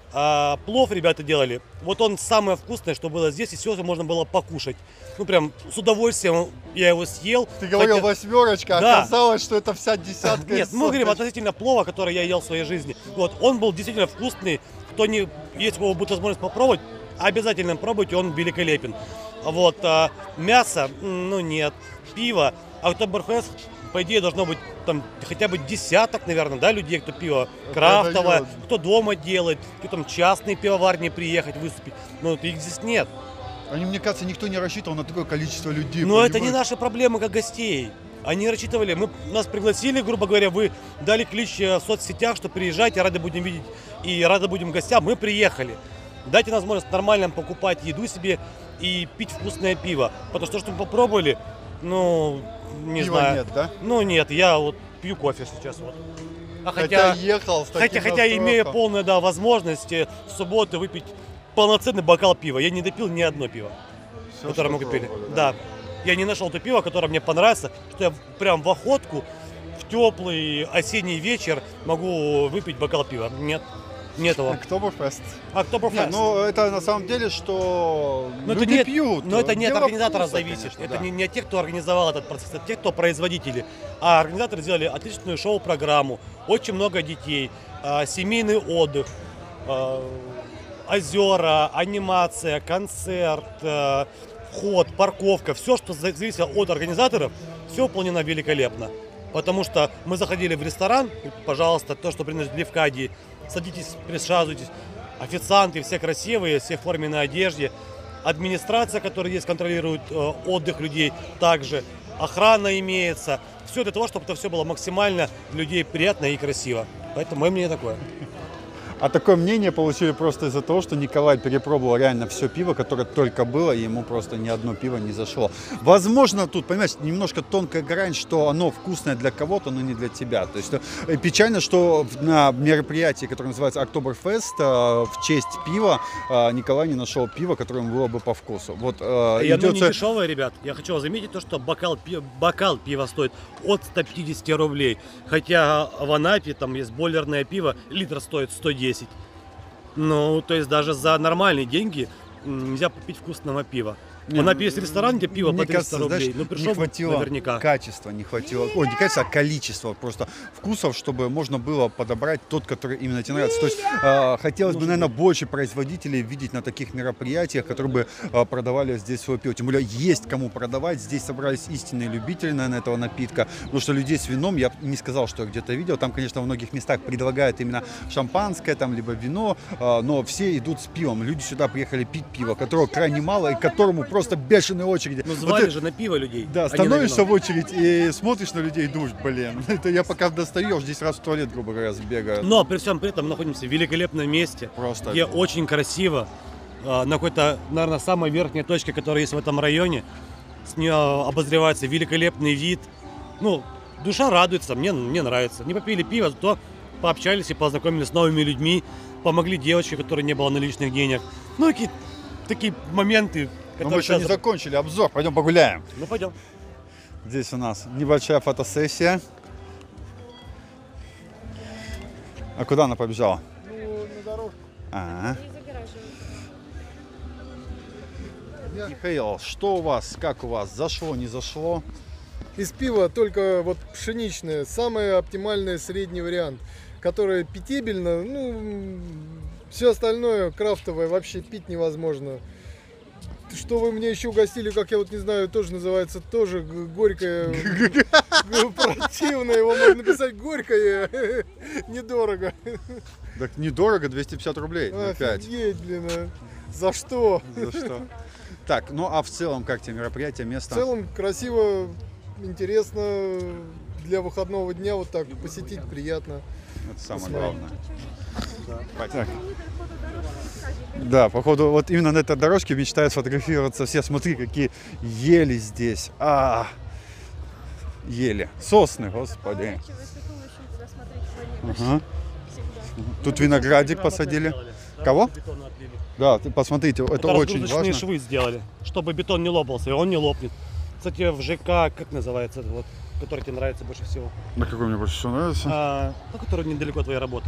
Плов ребята делали. Вот он самое вкусное, что было здесь, и все можно было покушать. Ну, прям с удовольствием я его съел. Ты говорил восьмерочка, да. Оказалось, что это вся десятка. Нет, мы говорим относительно плова, который я ел в своей жизни. Вот, он был действительно вкусный. Кто не, если у кого будет возможность попробовать, обязательно пробуйте, он великолепен. Вот, мясо, ну нет. Пиво, Октоберфест, по идее, должно быть там хотя бы десяток, наверное, да, людей, кто пиво крафтовое, кто дома делает, кто там частные пивоварни приехать, выступить. Но их здесь нет. Мне кажется, никто не рассчитывал на такое количество людей. Но это не наши проблемы как гостей. Они рассчитывали, нас пригласили, грубо говоря, вы дали клич в соцсетях, что приезжайте, рады будем видеть и рады будем гостям. Мы приехали. Дайте возможность нормально покупать еду себе и пить вкусное пиво. Потому что мы попробовали, ну, не пива знаю. Нет, да? Ну нет, я вот пью кофе сейчас вот. Хотя ехал с таким хотя имею полную, да, возможность в субботу выпить полноценный бокал пива. Я не допил ни одно пиво, которое мы купили. Да. Я не нашел то пиво, которое мне понравится, что я прям в охотку в теплый осенний вечер могу выпить бокал пива. Нет. Нет его. Октоберфест. Октоберфест. Ну, это на самом деле, что но люди это пьют. Но это не от организатора вкуса, зависит. конечно, это да. не от тех, кто организовал этот процесс, это тех, кто производители. А организаторы сделали отличную шоу-программу, очень много детей, семейный отдых, озера, анимация, концерт, вход, парковка. Все, что зависело от организаторов, все выполнено великолепно. Потому что мы заходили в ресторан, пожалуйста, то, что принадлежит Левкадии, садитесь, присаживайтесь. Официанты все красивые, все в форменной одежде. Администрация, которая есть, контролирует отдых людей также. Охрана имеется. Все для того, чтобы это все было максимально для людей приятно и красиво. Поэтому мое мнение такое. А такое мнение получили просто из-за того, что Николай перепробовал реально все пиво, которое только было, и ему просто ни одно пиво не зашло. Возможно, тут, понимаешь, немножко тонкая грань, что оно вкусное для кого-то, но не для тебя. То есть печально, что на мероприятии, которое называется Октоберфест, в честь пива Николай не нашел пива, которое ему было бы по вкусу. Вот, и оно не дешевое, ребят. Я хочу заметить то, что бокал пива стоит от 150 рублей. Хотя в Анапе там есть бойлерное пиво, литр стоит 110. Ну, то есть даже за нормальные деньги нельзя купить вкусного пива. В Анапе есть ресторан, где пиво по 300 рублей. Знаешь, ну, пришел не хватило наверняка. Качества, не хватило. Ой, не качества, а количества просто вкусов, чтобы можно было подобрать тот, который именно тебе нравится. То есть хотелось бы, наверное, больше производителей видеть на таких мероприятиях, которые бы продавали здесь свое пиво. Тем более есть кому продавать. Здесь собрались истинные любители, наверное, этого напитка. Потому что людей с вином я не сказал, что я где-то видел. Там, конечно, во многих местах предлагают именно шампанское, там, либо вино, но все идут с пивом. Люди сюда приехали пить пиво, которого крайне мало и которому просто бешеные очереди. Ну, Вот звали ты- же на пиво людей. Да, а не на становишься вино. в очередь и смотришь на людей и думаешь, блин, это я пока достаешь, здесь раз в туалет, грубо говоря, сбегаю. Но при всем при этом находимся в великолепном месте, Просто. где очень красиво, на какой-то, наверное, самой верхней точке, которая есть в этом районе. С нее обозревается великолепный вид. Ну, душа радуется, мне нравится. Не попили пиво, то пообщались и познакомились с новыми людьми, помогли девочке, которой не было наличных денег. Ну, какие-то такие моменты, Но которые мы еще не сейчас- закончили обзор, пойдем погуляем. Ну, пойдем. Здесь у нас небольшая фотосессия. А куда она побежала? Ну, на дорожку. Ага. Михаил, что у вас, как у вас, зашло, не зашло? Из пива только вот пшеничное, самый оптимальный средний вариант, которое питебельно, ну, все остальное крафтовое вообще пить невозможно. Что вы мне еще угостили, как я вот не знаю, тоже называется, тоже горькое, противное, его можно написать горькое, недорого. Так недорого, 250 рублей на 5. Офигеть, блин, а. За что? За что? Так, ну а в целом, как тебе мероприятие, место? В целом красиво, интересно, для выходного дня вот так посетить приятно. Это самое Посмотреть. главное. Так. Да, походу, вот именно на этой дорожке мечтают сфотографироваться все. Смотри, какие ели здесь. Ели. Сосны, господи. Ага. Тут виноградик посадили. Кого? Да, посмотрите, это очень разгрузочные важно. швы сделали, чтобы бетон не лопался, и он не лопнет. Кстати, в ЖК, как называется, это вот, который тебе нравится больше всего? На какой мне больше всего нравится? Который недалеко от твоей работы.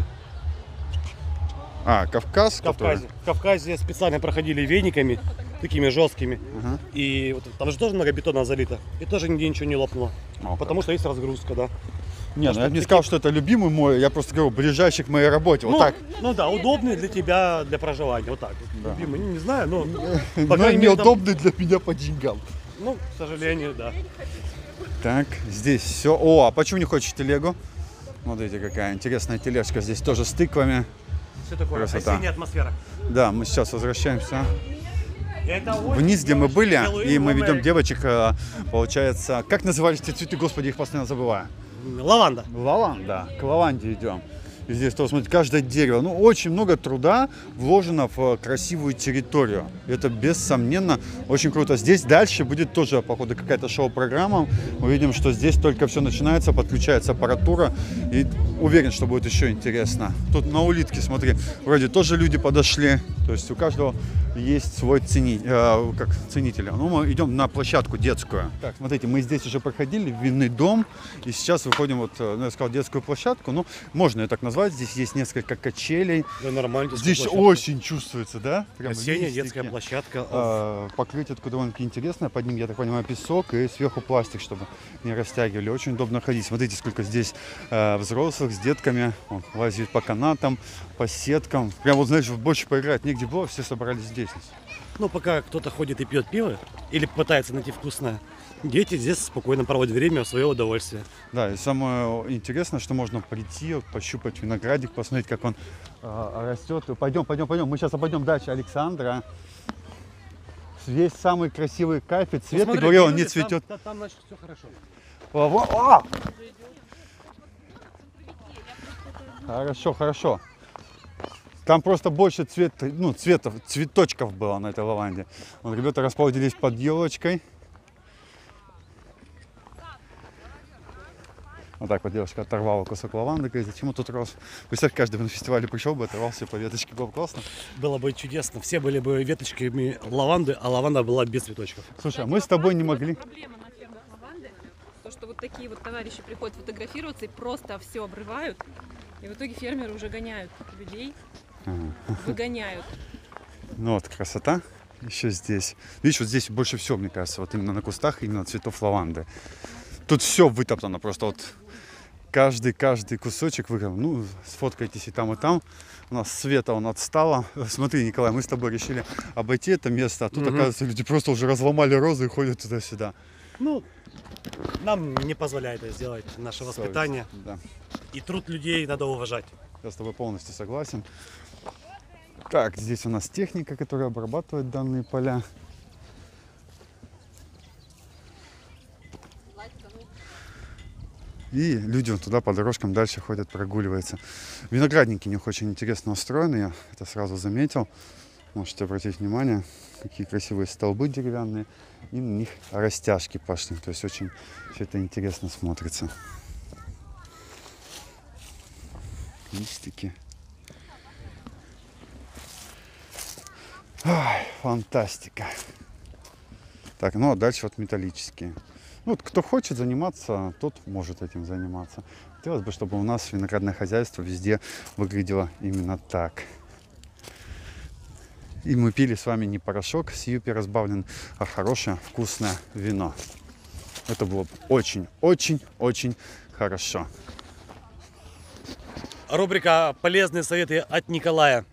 Кавказ? В Кавказе. В Кавказе специально проходили вениками, такими жесткими. Ага. И вот, там же тоже много бетона залито. И тоже нигде ничего не лопнуло. потому что есть разгрузка, да. Не, ну я бы не сказал, что это любимый мой, я просто говорю, ближайший к моей работе, вот так. Ну да, удобный для тебя, для проживания, вот так. Да. Любимый, не знаю, но... Но неудобный для меня по деньгам. Ну, к сожалению, да. Так, здесь все. О, а почему не хочешь телегу? Смотрите, какая интересная тележка. Здесь тоже с тыквами. Все такое, Красота. осенняя атмосфера. Да, мы сейчас возвращаемся Это вниз, где мы были, и мы ведем Хэллоуин девочек, получается, как назывались эти цветы, господи, их постоянно забываю. Лаванда. Лаванда, к лаванде идем. И здесь тоже, смотрите, каждое дерево. Ну, очень много труда вложено в красивую территорию. Это, бессомненно, очень круто. Здесь дальше будет тоже, походу, какая-то шоу-программа. Мы видим, что здесь только все начинается, подключается аппаратура. И уверен, что будет еще интересно. Тут на улитке, смотри, вроде тоже люди подошли. То есть у каждого есть свой ценитель. Ну, мы идем на площадку детскую. Так, смотрите, мы здесь уже проходили, винный дом. И сейчас выходим, вот, я сказал, детскую площадку. Ну, можно ее так назвать. Здесь есть несколько качелей. Да, нормально. Здесь очень чувствуется, да? Прям Осенняя листики. детская площадка. Покрытие такое довольно-таки интересное. Под ним, я так понимаю, песок и сверху пластик, чтобы не растягивали. Очень удобно ходить. Смотрите, сколько здесь взрослых с детками. Вон, лазят по канатам, по сеткам. Прям вот, знаешь, больше поиграть негде было, все собрались здесь. Ну, пока кто-то ходит и пьет пиво или пытается найти вкусное, дети здесь спокойно проводят время в свое удовольствие. Да, и самое интересное, что можно прийти, пощупать виноградик, посмотреть, как он растет. Пойдем. Мы сейчас обойдем дальше Александра. Весь самый красивый кайф и цвет, ты говорил, он не цветет. Там, значит, все хорошо. Хорошо. Там просто больше цветочков было на этой лаванде. Вон, ребята расположились под елочкой. Вот так вот девушка оторвала кусок лаванды, говорит, зачем он тут рос? Представь, каждый бы на фестивале пришел бы, оторвал себе по веточке, было бы классно. Было бы чудесно. Все были бы веточками лаванды, а лаванда была без цветочков. Слушай, а мы с тобой не могли... Проблема на фермах лаванды, то, что вот такие вот товарищи приходят фотографироваться и просто все обрывают. И в итоге фермеры уже гоняют людей, выгоняют. Ну вот, красота еще здесь. Видишь, вот здесь больше всего, мне кажется, вот именно на кустах, именно цветов лаванды. Тут все вытоптано, просто вот каждый кусочек выкоп. Ну, сфоткайтесь и там. У нас света отстало. Смотри, Николай, мы с тобой решили обойти это место, а тут, оказывается, люди просто уже разломали розы и ходят туда-сюда. Ну, нам не позволяет это сделать наше воспитание. Да. И труд людей надо уважать. Я с тобой полностью согласен. Так, здесь у нас техника, которая обрабатывает данные поля. И люди вот туда по дорожкам дальше ходят, прогуливаются. Виноградники у них очень интересно устроены, я это сразу заметил. Можете обратить внимание, какие красивые столбы деревянные. И на них растяжки пошли. То есть очень все это интересно смотрится. Листики. Ой, фантастика. Так, ну а дальше вот металлические. Ну, вот кто хочет заниматься, тот может этим заниматься. Хотелось бы, чтобы у нас виноградное хозяйство везде выглядело именно так. И мы пили с вами не порошок с Юпи разбавлен, а хорошее вкусное вино. Это было очень хорошо. Рубрика «Полезные советы от Николая».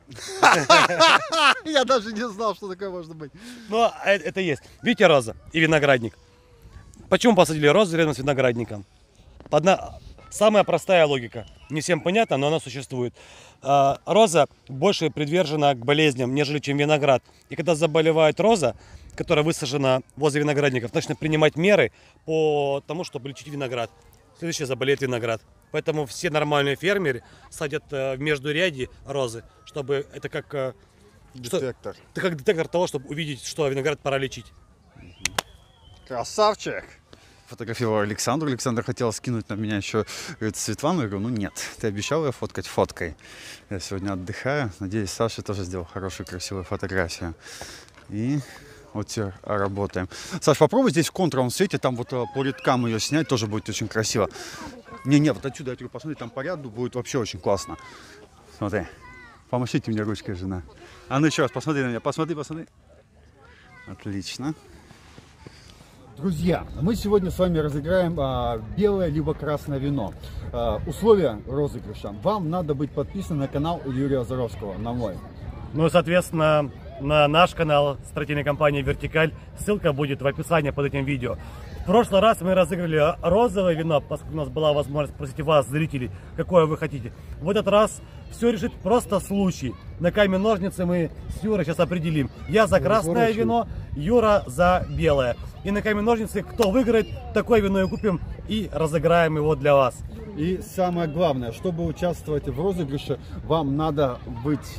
Я даже не знал, что такое может быть. Но это есть. Видите, роза и виноградник. Почему посадили розу рядом с виноградником? Самая простая логика. Не всем понятно, но она существует. Роза больше привержена к болезням, нежели чем виноград. И когда заболевает роза, которая высажена возле виноградников, начнет принимать меры по тому, чтобы лечить виноград. Следующий заболеет виноград. Поэтому все нормальные фермеры садят в междуряди розы, чтобы это как детектор. Это как детектор того, чтобы увидеть, что виноград пора лечить. Красавчик! Фотографировал Александру. Александр хотел скинуть на меня еще, говорит, Светлану. Я говорю, ну нет, ты обещал ее фоткать фоткой. Я сегодня отдыхаю. Надеюсь, Саша тоже сделал хорошую, красивую фотографию. И вот теперь работаем. Саш, попробуй здесь в контровом свете, там вот по рядкам ее снять, тоже будет очень красиво. Не, вот отсюда, я говорю, посмотри, там по ряду будет вообще очень классно. Смотри. Помашите мне ручкой, жена. А ну еще раз, посмотри на меня, посмотри. Отлично. Друзья, мы сегодня с вами разыграем белое либо красное вино. Условия розыгрыша. Вам надо быть подписанным на канал Юрия Озоровского, на мой. Ну и, соответственно, на наш канал строительной компании «Вертикаль». Ссылка будет в описании под этим видео. В прошлый раз мы разыграли розовое вино, поскольку у нас была возможность спросить вас, зрителей, какое вы хотите. В этот раз все решит просто случай. На камень-ножницы мы с Юрой сейчас определим. Я за красное вино, Юра за белое. И на камень-ножницы, кто выиграет, такое вино и купим и разыграем его для вас. И самое главное, чтобы участвовать в розыгрыше, вам надо быть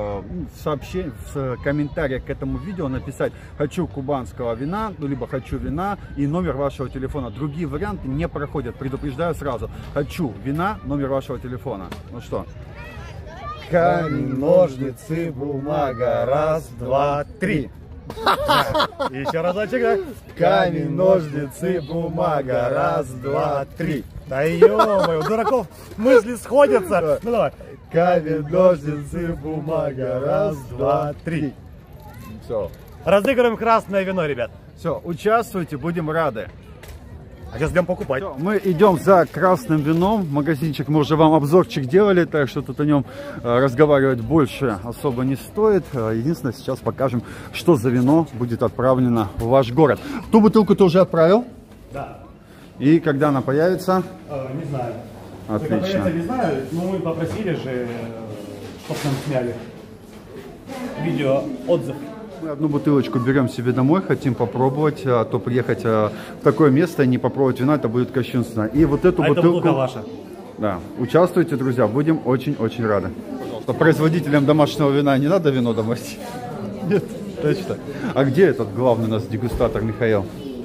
в комментариях к этому видео написать «хочу кубанского вина», ну, либо «хочу вина» и номер вашего телефона. Другие варианты не проходят, предупреждаю сразу. «Хочу вина», номер вашего телефона. Ну что? Камень, ножницы, бумага. Раз, два, три. Еще разочек, да? Камень, ножницы, бумага. Раз, два, три. Да ё-моё, у дураков мысли сходятся. Ну давай. Камень, ножницы, бумага. Раз, два, три. Все. Разыгрываем красное вино, ребят. Все, участвуйте, будем рады. А сейчас идем покупать. Все, мы идем за красным вином. Магазинчик, мы уже вам обзорчик делали, так что тут о нем разговаривать больше особо не стоит. Единственное, сейчас покажем, что за вино будет отправлено в ваш город. Ту бутылку ты уже отправил? Да. И когда она появится? Не знаю. Отлично. Не знаю, но мы попросили же, чтобы нам сняли видео отзыв. Мы одну бутылочку берем себе домой, хотим попробовать, а то приехать в такое место и не попробовать вина, это будет кощунственно. И вот эту бутылку... Это бутылка ваша. Да, участвуйте, друзья, будем очень-очень рады. Пожалуйста, производителям домашнего вина не надо вино домой? Нет, точно. А где этот главный у нас дегустатор Михаил?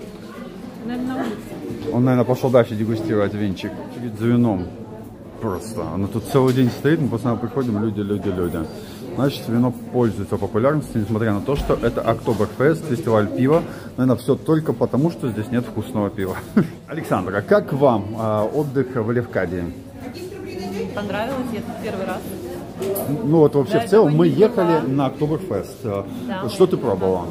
Он, наверное, пошел дальше дегустировать винчик. За вином. Просто. Оно тут целый день стоит, мы постоянно приходим, люди. Значит, вино пользуется популярностью, несмотря на то, что это Октоберфест, фестиваль пива. Наверное, все только потому, что здесь нет вкусного пива. Александра, а как вам отдых в Левкадии? Понравилось, я тут первый раз. Ну вот вообще в целом мы ехали на Октоберфест. Да. Что ты пробовала?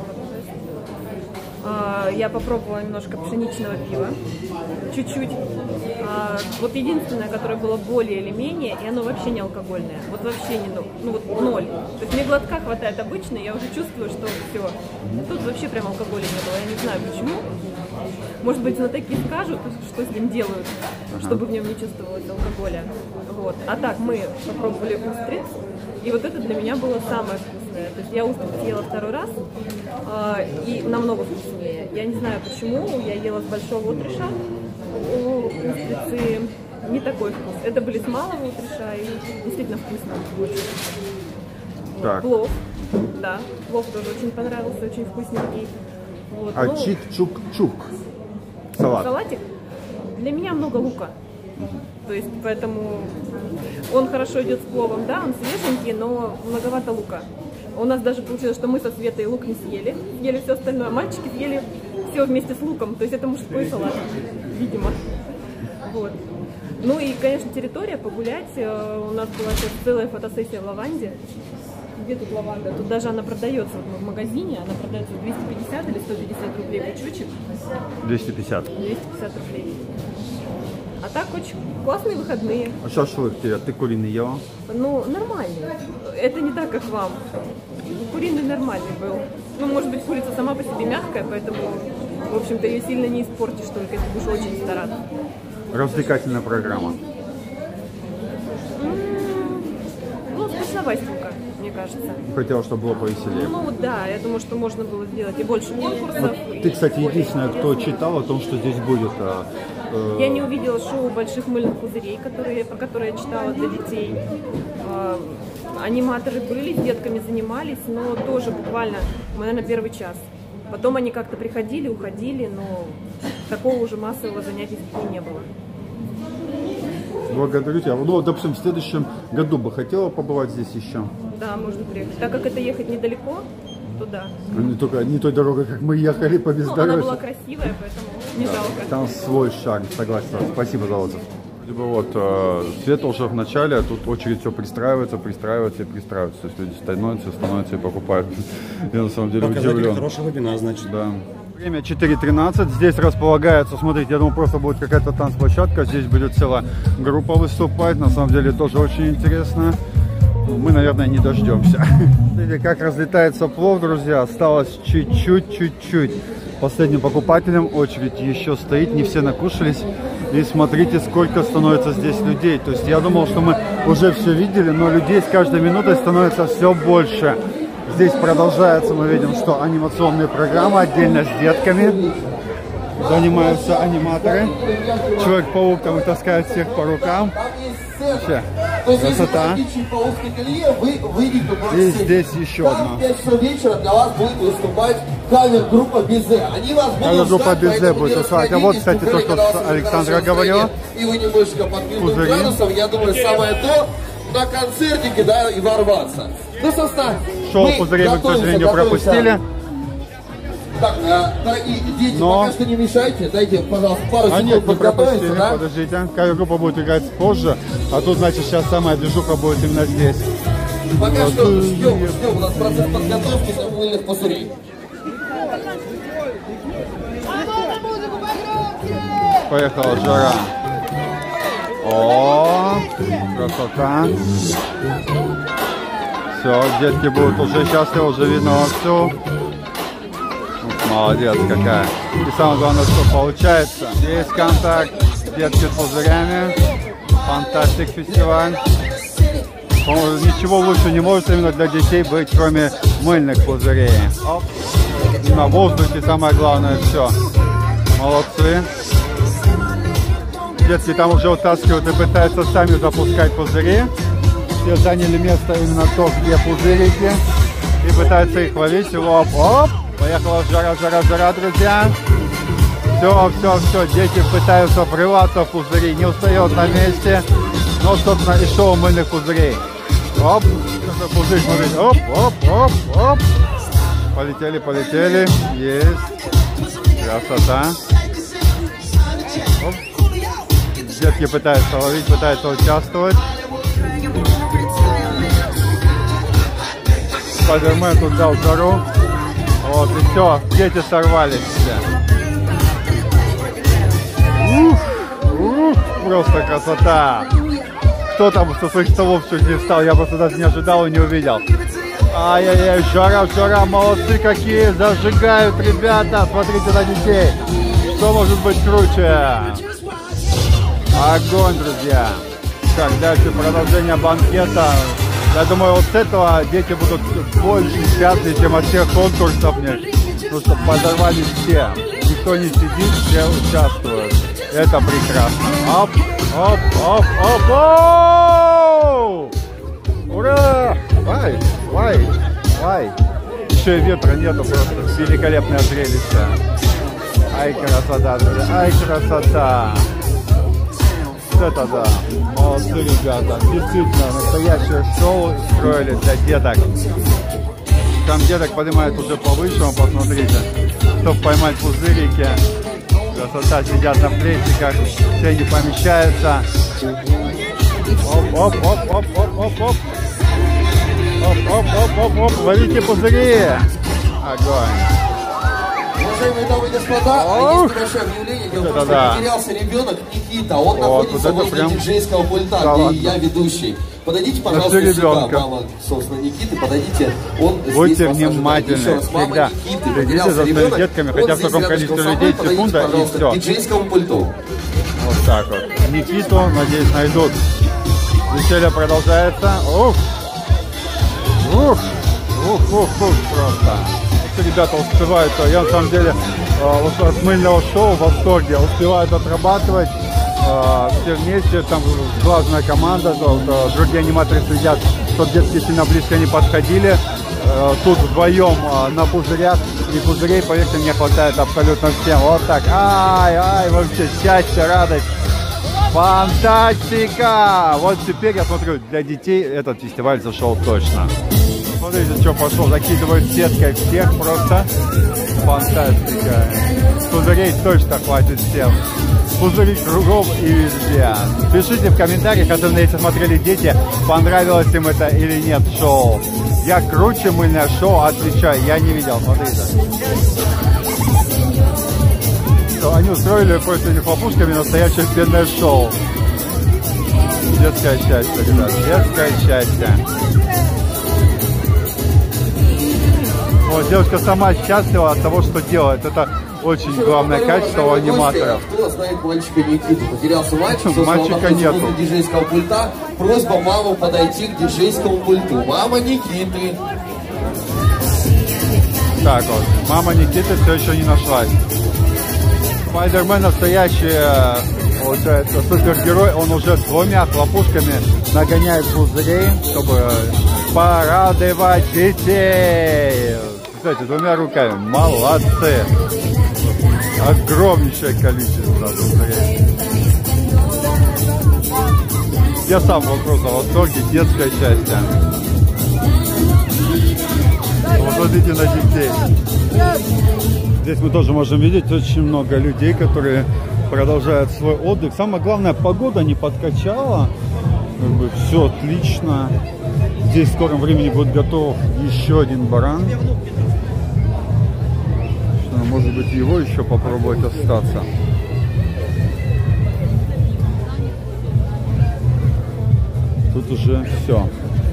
Я попробовала немножко пшеничного пива, чуть-чуть. Вот единственное, которое было более или менее, и оно вообще не алкогольное. Вот вообще не, ну вот ноль. То есть мне глотка хватает обычно, я уже чувствую, что все. Тут вообще прям алкоголя не было, я не знаю почему. Может быть, знатоки скажут, что с ним делают, чтобы в нем не чувствовалось алкоголя. Вот. А так, мы попробовали устриц, и вот это для меня было самое вкусное. вкусная. То есть я устрицы съела второй раз, и намного вкуснее. Я не знаю почему, я ела с большого утриша, у устрицы не такой вкус. Это были с малого утриша, и действительно вкусно. Так. Плов, да, плов тоже очень понравился, очень вкусненький. Вот. А чик-чук-чук. Салат. Салатик? Для меня много лука. То есть, поэтому он хорошо идет с пловом, да, он свеженький, но многовато лука. У нас даже получилось, что мы со Светой лук не съели, съели все остальное, а мальчики съели все вместе с луком, то есть это мужской салат, видимо. Вот. Ну и, конечно, территория, погулять. У нас была сейчас целая фотосессия в лаванде. Где тут лаванда? Тут даже она продается в магазине, она продается 250 или 150 рублей пучочек. 250. 250 рублей. А так очень классные выходные. А шашлык ты куриный ела? Ну, нормальный. Это не так, как вам. Куриный нормальный был. Ну, может быть, курица сама по себе мягкая, поэтому, в общем-то, ее сильно не испортишь, только если будешь очень стараться. Развлекательная программа. Ну, скучновастенько, мне кажется. Хотела, чтобы было повеселее. Ну, да, я думаю, что можно было сделать и больше конкурсов. Вот ты, кстати, единственная, кто читал о том, что здесь будет... Я не увидела шоу больших мыльных пузырей, про которые я читала для детей. Аниматоры были, с детками занимались, но тоже буквально, наверное, первый час. Потом они как-то приходили, уходили, но такого уже массового занятия с детьми не было. Благодарю тебя. Ну, допустим, в следующем году бы хотела побывать здесь еще? Да, можно приехать. Так как это ехать недалеко, то да. Не той дорогой, как мы ехали по бездорожью. Она была красивая, поэтому не жалко. Там свой шаг, согласен. Спасибо за отзыв. Вот, свет уже в начале, а тут очередь все пристраивается. То есть люди становятся и покупают. Я на самом деле удивлен. Хорошего вина, значит. Да. Время 4:13. Здесь располагается, смотрите, я думаю, просто будет какая-то танцплощадка. Здесь будет целая группа выступать. На самом деле тоже очень интересно. Мы, наверное, не дождемся. Смотрите, как разлетается плов, друзья. Осталось чуть-чуть. Последним покупателям очередь еще стоит. Не все накушались. И смотрите, сколько становится здесь людей. То есть я думал, что мы уже все видели, но людей с каждой минутой становится все больше. Здесь продолжается, мы видим, что анимационные программы отдельно с детками. Занимаются аниматоры. Человек-паук там и таскает всех по рукам. Вообще, красота. И здесь еще одна. В 5 часов вечера для вас будет выступать кавер-группа Безе. Они вас будут группа Безе будет выступать. А вот, кстати, то, что Александра говорила. И вы немножечко под плюсом градусом, я думаю, самое то на концертике, да, и ворваться. Ну, собственно, шоу пузырей мы, к сожалению, пропустили. Так, дорогие дети, пока что не мешайте, дайте, пожалуйста, пару секунд подготовиться, да? Подождите, кавер-группа будет играть позже, а тут, значит, сейчас самая движуха будет именно здесь. Пока что ждем, у нас процесс подготовки для мыльных пузырей. Поехала жара. О, красота. Все, детки будут уже счастливы, уже видно вовсю. Молодец какая. И самое главное, что получается. Есть контакт, детки с пузырями. Фантастик фестиваль. Ничего лучше не может именно для детей быть, кроме мыльных пузырей. Оп. На воздухе самое главное все. Молодцы. Детки там уже утаскивают и пытаются сами запускать пузыри. Все заняли место именно то, где пузырики. И пытаются их ловить. Оп-оп. Поехала жара, друзья. Все. Дети пытаются врываться в пузыри. Не устает на месте. Но, собственно, и шоу мыльных пузырей. Оп. Пузырь, смотрите. Оп. Полетели. Есть. Красота. Оп. Детки пытаются ловить, пытаются участвовать. Спайдермен тут дал жару. Вот, и все, дети сорвались все. Просто красота. Кто там со своих столов чуть не встал, я просто даже не ожидал и не увидел. Ай-яй-яй, жара, молодцы какие, зажигают ребята, смотрите на детей. Что может быть круче? Огонь, друзья. Так, дальше продолжение банкета. Я думаю, вот с этого дети будут больше счастливы, чем от всех конкурсов. Ну что, подорвались все. Никто не сидит, все участвуют. Это прекрасно. Оп, оп, оп, оп, оп! Ура! Вай, вай, вай. Еще и ветра нету, просто великолепное зрелище. Ай, красота, ай, красота. Вот это да. Молодцы, ребята. Действительно, настоящее шоу строили для деток. Там деток поднимают уже повыше, посмотрите. Чтобы поймать пузырики. Красота, сидят на плечиках. Все не помещаются. Оп, оп, оп, оп, оп, оп, оп. Оп, оп, оп, оп, оп. Ловите пузыри. Огонь. Уважаемые дамы и господа, есть небольшое объявление. Дело в том, что потерялся ребенок Никита. Он находится возле диджейского пульта, где я ведущий. Подойдите, пожалуйста, сюда, мама, собственно, Никиты, подойдите. Он будьте внимательны, всегда следите за своими детками, хотя в таком количестве людей секунда и все. Диджейскому пульту. Вот так вот. Никиту, надеюсь, найдут. Веселье продолжается. Ух! Ух! Ух, ух, ух, просто. Ребята успевают, я на самом деле от мыльного шоу в восторге, успевают отрабатывать все вместе, там главная команда, другие аниматоры следят, чтобы детки сильно близко не подходили. Тут вдвоем на пузырях, и пузырей, поверьте, мне хватает абсолютно всем. Вот так, ай, ай, вообще счастье, радость, фантастика! Вот теперь я смотрю, для детей этот фестиваль зашел точно. Смотрите, что пошло, закидывают сеткой всех, просто фантастика. Пузырей точно хватит всем. Пузыри кругом и везде. Пишите в комментариях, особенно если смотрели дети, понравилось им это или нет шоу. Я круче мыльное шоу, отвечаю, я не видел, смотрите. Они устроили против них хлопушками настоящее пенное шоу. Детское счастье, ребят, детское счастье. Вот, девушка сама счастлива от того, что делает. Это очень главное качество у аниматоров. Кто знает мальчика Никиту? Потерялся мальчик, мальчика нету. Возле диджейского пульта. Просьба маму подойти к диджейскому пульту. Мама Никиты. Так вот, мама Никиты все еще не нашлась. Спайдермен настоящий, получается, супергерой. Он уже двумя хлопушками нагоняет пузырей, чтобы порадовать детей. Кстати, двумя руками. Молодцы. Огромнейшее количество пузырей. Я сам просто в восторге, детское счастье. Вот смотрите на детей. Здесь мы тоже можем видеть очень много людей, которые продолжают свой отдых. Самое главное, погода не подкачала. Как бы все отлично. Здесь в скором времени будет готов еще один баран. Может быть, его еще попробовать остаться. Тут уже все.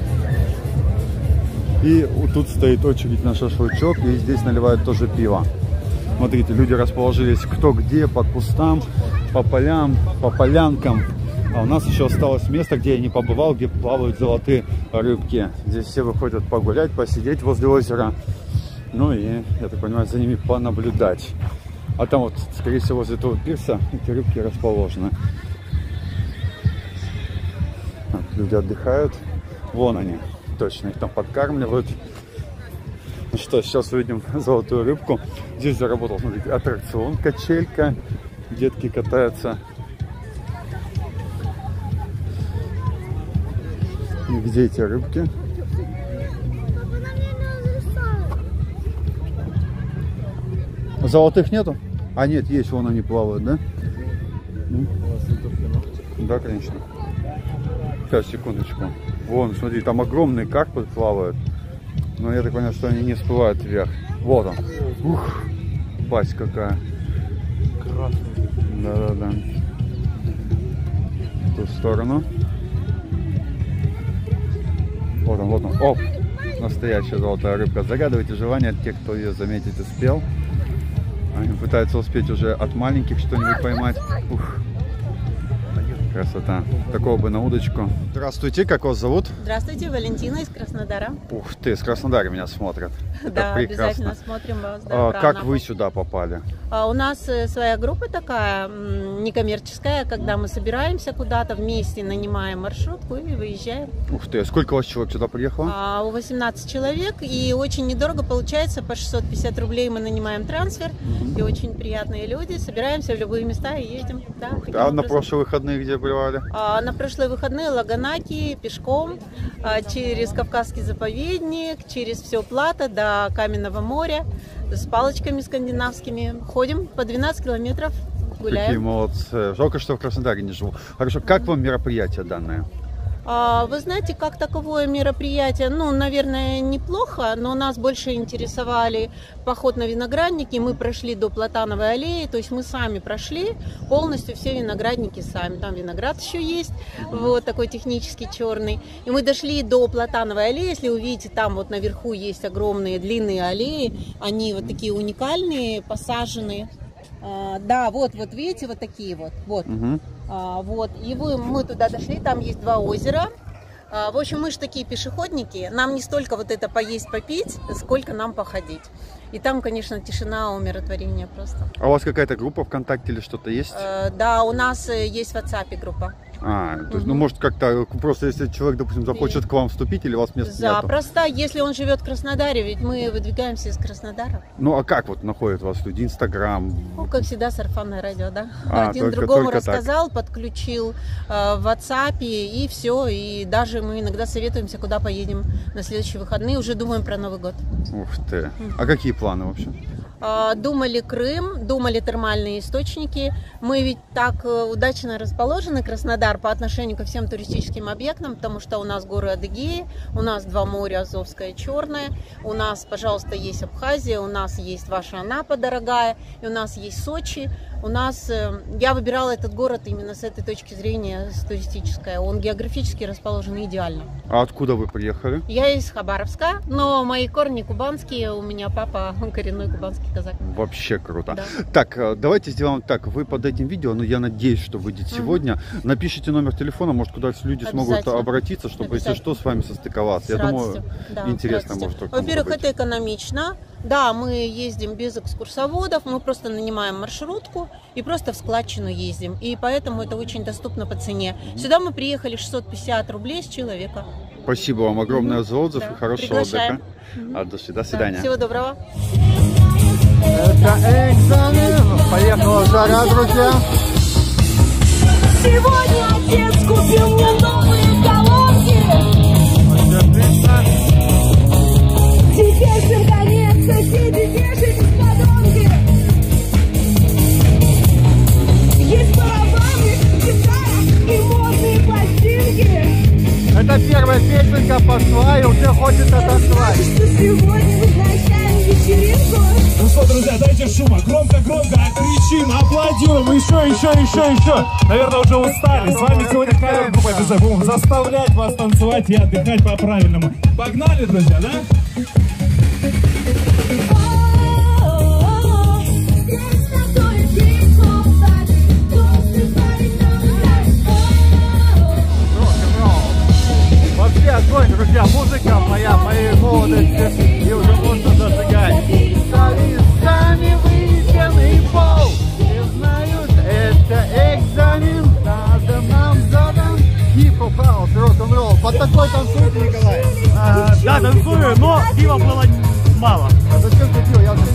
И тут стоит очередь на шашлычок, и здесь наливают тоже пиво. Смотрите, люди расположились кто где, под кустам, по полям, по полянкам. А у нас еще осталось место, где я не побывал, где плавают золотые рыбки. Здесь все выходят погулять, посидеть возле озера. Ну и, я так понимаю, за ними понаблюдать. А там вот, скорее всего, возле этого пирса эти рыбки расположены. Так, люди отдыхают. Вон они. Точно, их там подкармливают. Ну что, сейчас увидим золотую рыбку. Здесь заработал, смотрите, аттракцион, качелька. Детки катаются. И где эти рыбки? Золотых нету? А нет, есть, вон они плавают, да? Да, конечно. Сейчас, секундочку. Вон, смотри, там огромные карпы плавают. Но я так понимаю, что они не всплывают вверх. Вот он. Ух, пасть какая. Красный. Да-да-да. В ту сторону. Вот он, вот он. Оп! Настоящая золотая рыбка. Загадывайте желание от тех, кто ее заметить успел. Они пытаются успеть уже от маленьких что-нибудь поймать. Ух. Красота. Такого бы на удочку. Здравствуйте, как вас зовут? Здравствуйте, Валентина из Краснодара. Ух ты, с Краснодара меня смотрят. Да, это прекрасно. обязательно смотрим вас. Да, как вы сюда попали? У нас своя группа такая, некоммерческая, когда мы собираемся куда-то вместе, нанимаем маршрутку и выезжаем. Ух ты, сколько у вас человек сюда приехало? У 18 человек, и очень недорого получается, по 650 рублей мы нанимаем трансфер, и очень приятные люди, собираемся в любые места и едем. Да, а на прошлые выходные где бывали? На прошлые выходные Лаганаки, пешком, через Кавказский заповедник, через все Плато до Каменного моря, с палочками скандинавскими. Ходим по 12 километров, гуляем. Какие молодцы. Жалко, что в Краснодаре не живу. Хорошо, как вам мероприятие данное? Вы знаете, как таковое мероприятие, ну, наверное, неплохо, но нас больше интересовали поход на виноградники. Мы прошли до Платановой аллеи, то есть мы сами прошли полностью все виноградники сами. Там виноград еще есть, вот такой технический черный. И мы дошли до Платановой аллеи. Если увидите, там вот наверху есть огромные длинные аллеи. Они вот такие уникальные, посаженные. Да, вот видите, вот такие вот. Вот. И мы туда дошли, там есть 2 озера. В общем, мы же такие пешеходники. Нам не столько вот это поесть, попить, сколько нам походить. И там, конечно, тишина, умиротворение просто. А у вас какая-то группа ВКонтакте или что-то есть? Да, у нас есть в WhatsApp группа. То есть, ну, может, как-то просто, если человек, допустим, захочет к вам вступить, или у вас места нет? Запросто, если он живет в Краснодаре, ведь мы выдвигаемся из Краснодара. Ну, а как вот находят вас люди? Инстаграм? Ну, как всегда, сарафанное радио, да? Один другому рассказал, так. Подключил в WhatsApp, и все. И даже мы иногда советуемся, куда поедем на следующие выходные. Уже думаем про Новый год. Ух ты! А какие планы вообще? Думали Крым, думали термальные источники. Мы ведь так удачно расположены, Краснодар, по отношению ко всем туристическим объектам, потому что у нас горы Адыгеи, у нас 2 моря, Азовское и Черное, у нас, пожалуйста, есть Абхазия, у нас есть ваша Анапа дорогая, и у нас есть Сочи. У нас, я выбирала этот город именно с этой точки зрения, с туристической. Он географически расположен идеально. А откуда вы приехали? Я из Хабаровска, но мои корни кубанские, у меня папа коренной кубанский казак. Вообще круто. Да. Так, давайте сделаем так. Вы под этим видео, но я надеюсь, что выйдет сегодня. Напишите номер телефона, может, куда люди смогут обратиться, чтобы, если что, с вами состыковаться. Я думаю, интересно может только. Во-первых, это экономично. Да, мы ездим без экскурсоводов, мы просто нанимаем маршрутку и просто в складчину ездим. И поэтому это очень доступно по цене. Сюда мы приехали 650 рублей с человека. Спасибо вам огромное за отзыв и хорошего отдыха. До свидания. Всего доброго. Это экзамен. Поехала жара, друзья. Сегодня отец купил мне новые колонки. Теперь всем конец, соседи, держитесь, подонки. Есть барабаны, гитара и модные пластинки. Это первая песенка пошла и уже хочет танцевать. Сегодня возвращаем вечеринку. Ну что, друзья, дайте шума, громко-громко кричим, аплодируем, еще. Наверное, уже устали. С вами сегодня Кавер Группа. Будем заставлять вас танцевать и отдыхать по-правильному. Погнали, друзья, да? Вообще огонь, друзья, музыка моей молодости, и уже можно зажигать. Сами выйденный пол, не знают, это экзамен, надо нам задан. Хип-хоп, хаус, рок-н-ролл. Под такой танцуете, Николай? Да, танцую, но пива было мало. А зачем ты пил? Я уже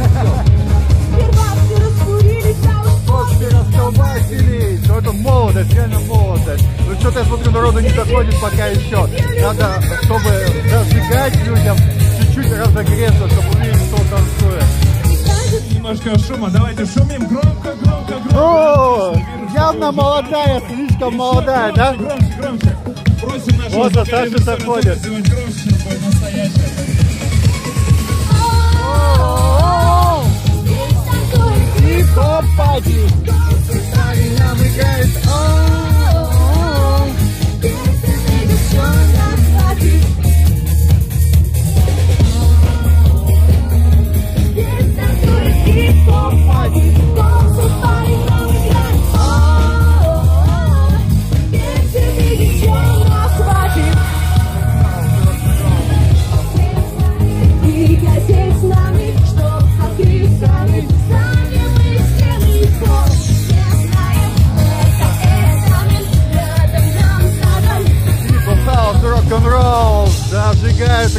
все расколбасились. Ну, это молодость, реально молодость. Ну что-то я смотрю, народу не доходит пока еще. Надо, чтобы зажигать людям, чуть-чуть разогреться, чтобы увидеть, кто танцует. Немножко шума, давайте шумим, громко. О, явно молодая, слишком молодая, да? Громче. Просим нашего вот за Сашу заходит. Хип-хоп пати. Нам играет.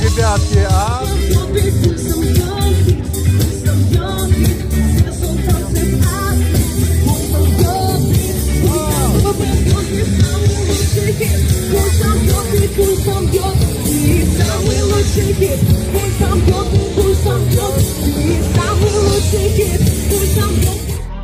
ребятки, а? Пульсом бьет, ты самый лучший хит. Пульсом бьет, пульсом бьет, ты самый лучший хит. Пульсом бьет.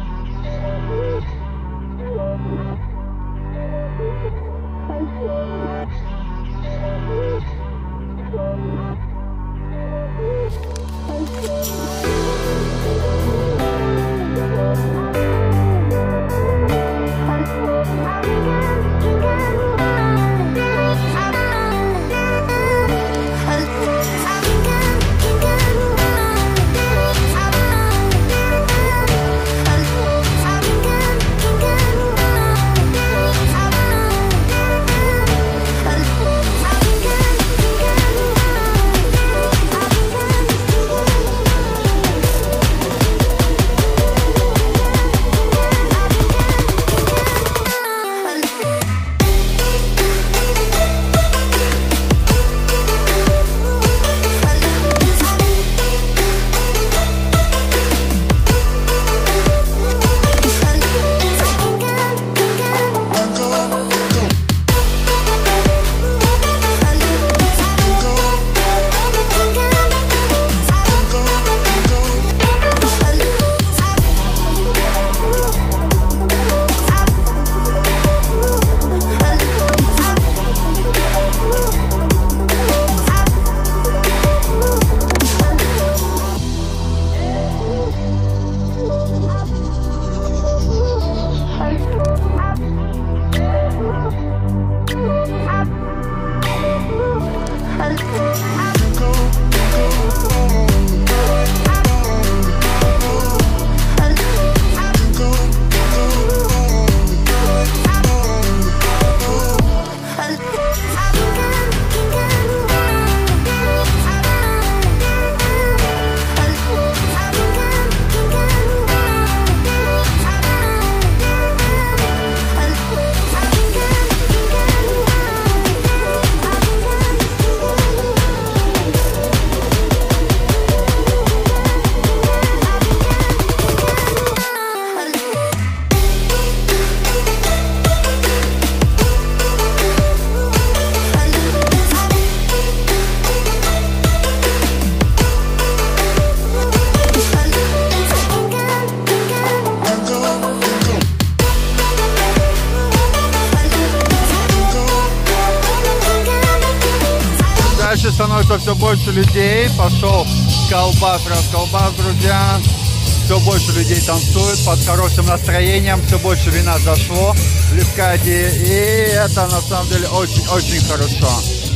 Становится все больше людей, пошел колбас, расколбас, друзья, все больше людей танцуют под хорошим настроением, все больше вина зашло в Лефкаде, и это на самом деле очень-очень хорошо.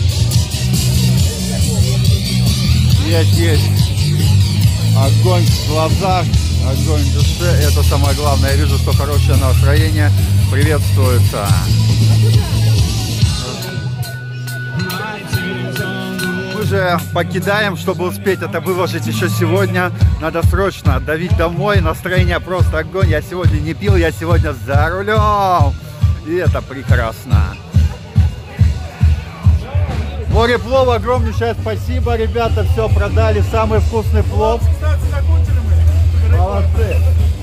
Есть огонь в глазах, огонь в душе, это самое главное. Я вижу, что хорошее настроение приветствуется. Уже покидаем, чтобы успеть это выложить еще сегодня. Надо срочно давить домой. Настроение просто огонь. Я сегодня не пил, я сегодня за рулем. И это прекрасно. Море плова, огромнейшее спасибо, ребята. Все продали, самый вкусный плов. Молодцы.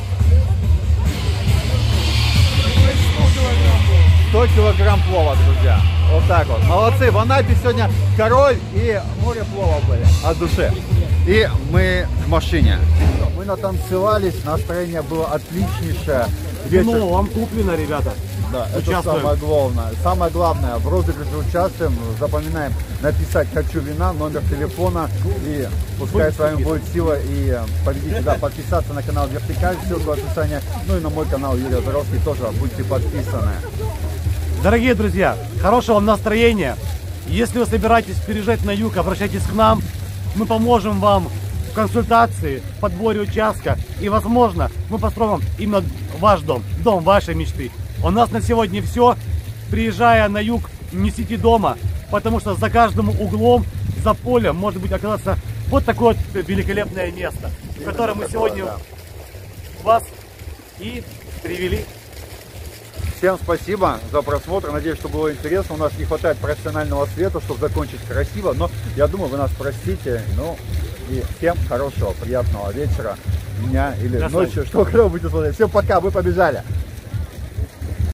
100 килограмм плова, друзья. Вот так вот. Молодцы. В Анапе сегодня король и море плова были от души. И мы в машине. Мы натанцевались, настроение было отличнейшее. Вино вам куплено, ребята. Да, это самое главное. Самое главное, в розыгрыше участвуем, запоминаем написать «Хочу вина», номер телефона, и пускай с вами будет сила и победите. Да, подписаться на канал Вертикаль, ссылка в описании, ну и на мой канал Юрий Озоровский тоже будьте подписаны. Дорогие друзья, хорошего вам настроения. Если вы собираетесь переезжать на юг, обращайтесь к нам. Мы поможем вам в консультации, в подборе участка. И, возможно, мы построим именно ваш дом, дом вашей мечты. У нас на сегодня все. Приезжая на юг, не сидите дома, потому что за каждым углом, за полем может быть оказаться вот такое вот великолепное место, в которое мы сегодня вас и привели. Всем спасибо за просмотр. Надеюсь, что было интересно. У нас не хватает профессионального света, чтобы закончить красиво. Но я думаю, вы нас простите. Ну и всем хорошего, приятного вечера, дня или ночи, что вы будете смотреть. Всем пока, вы побежали.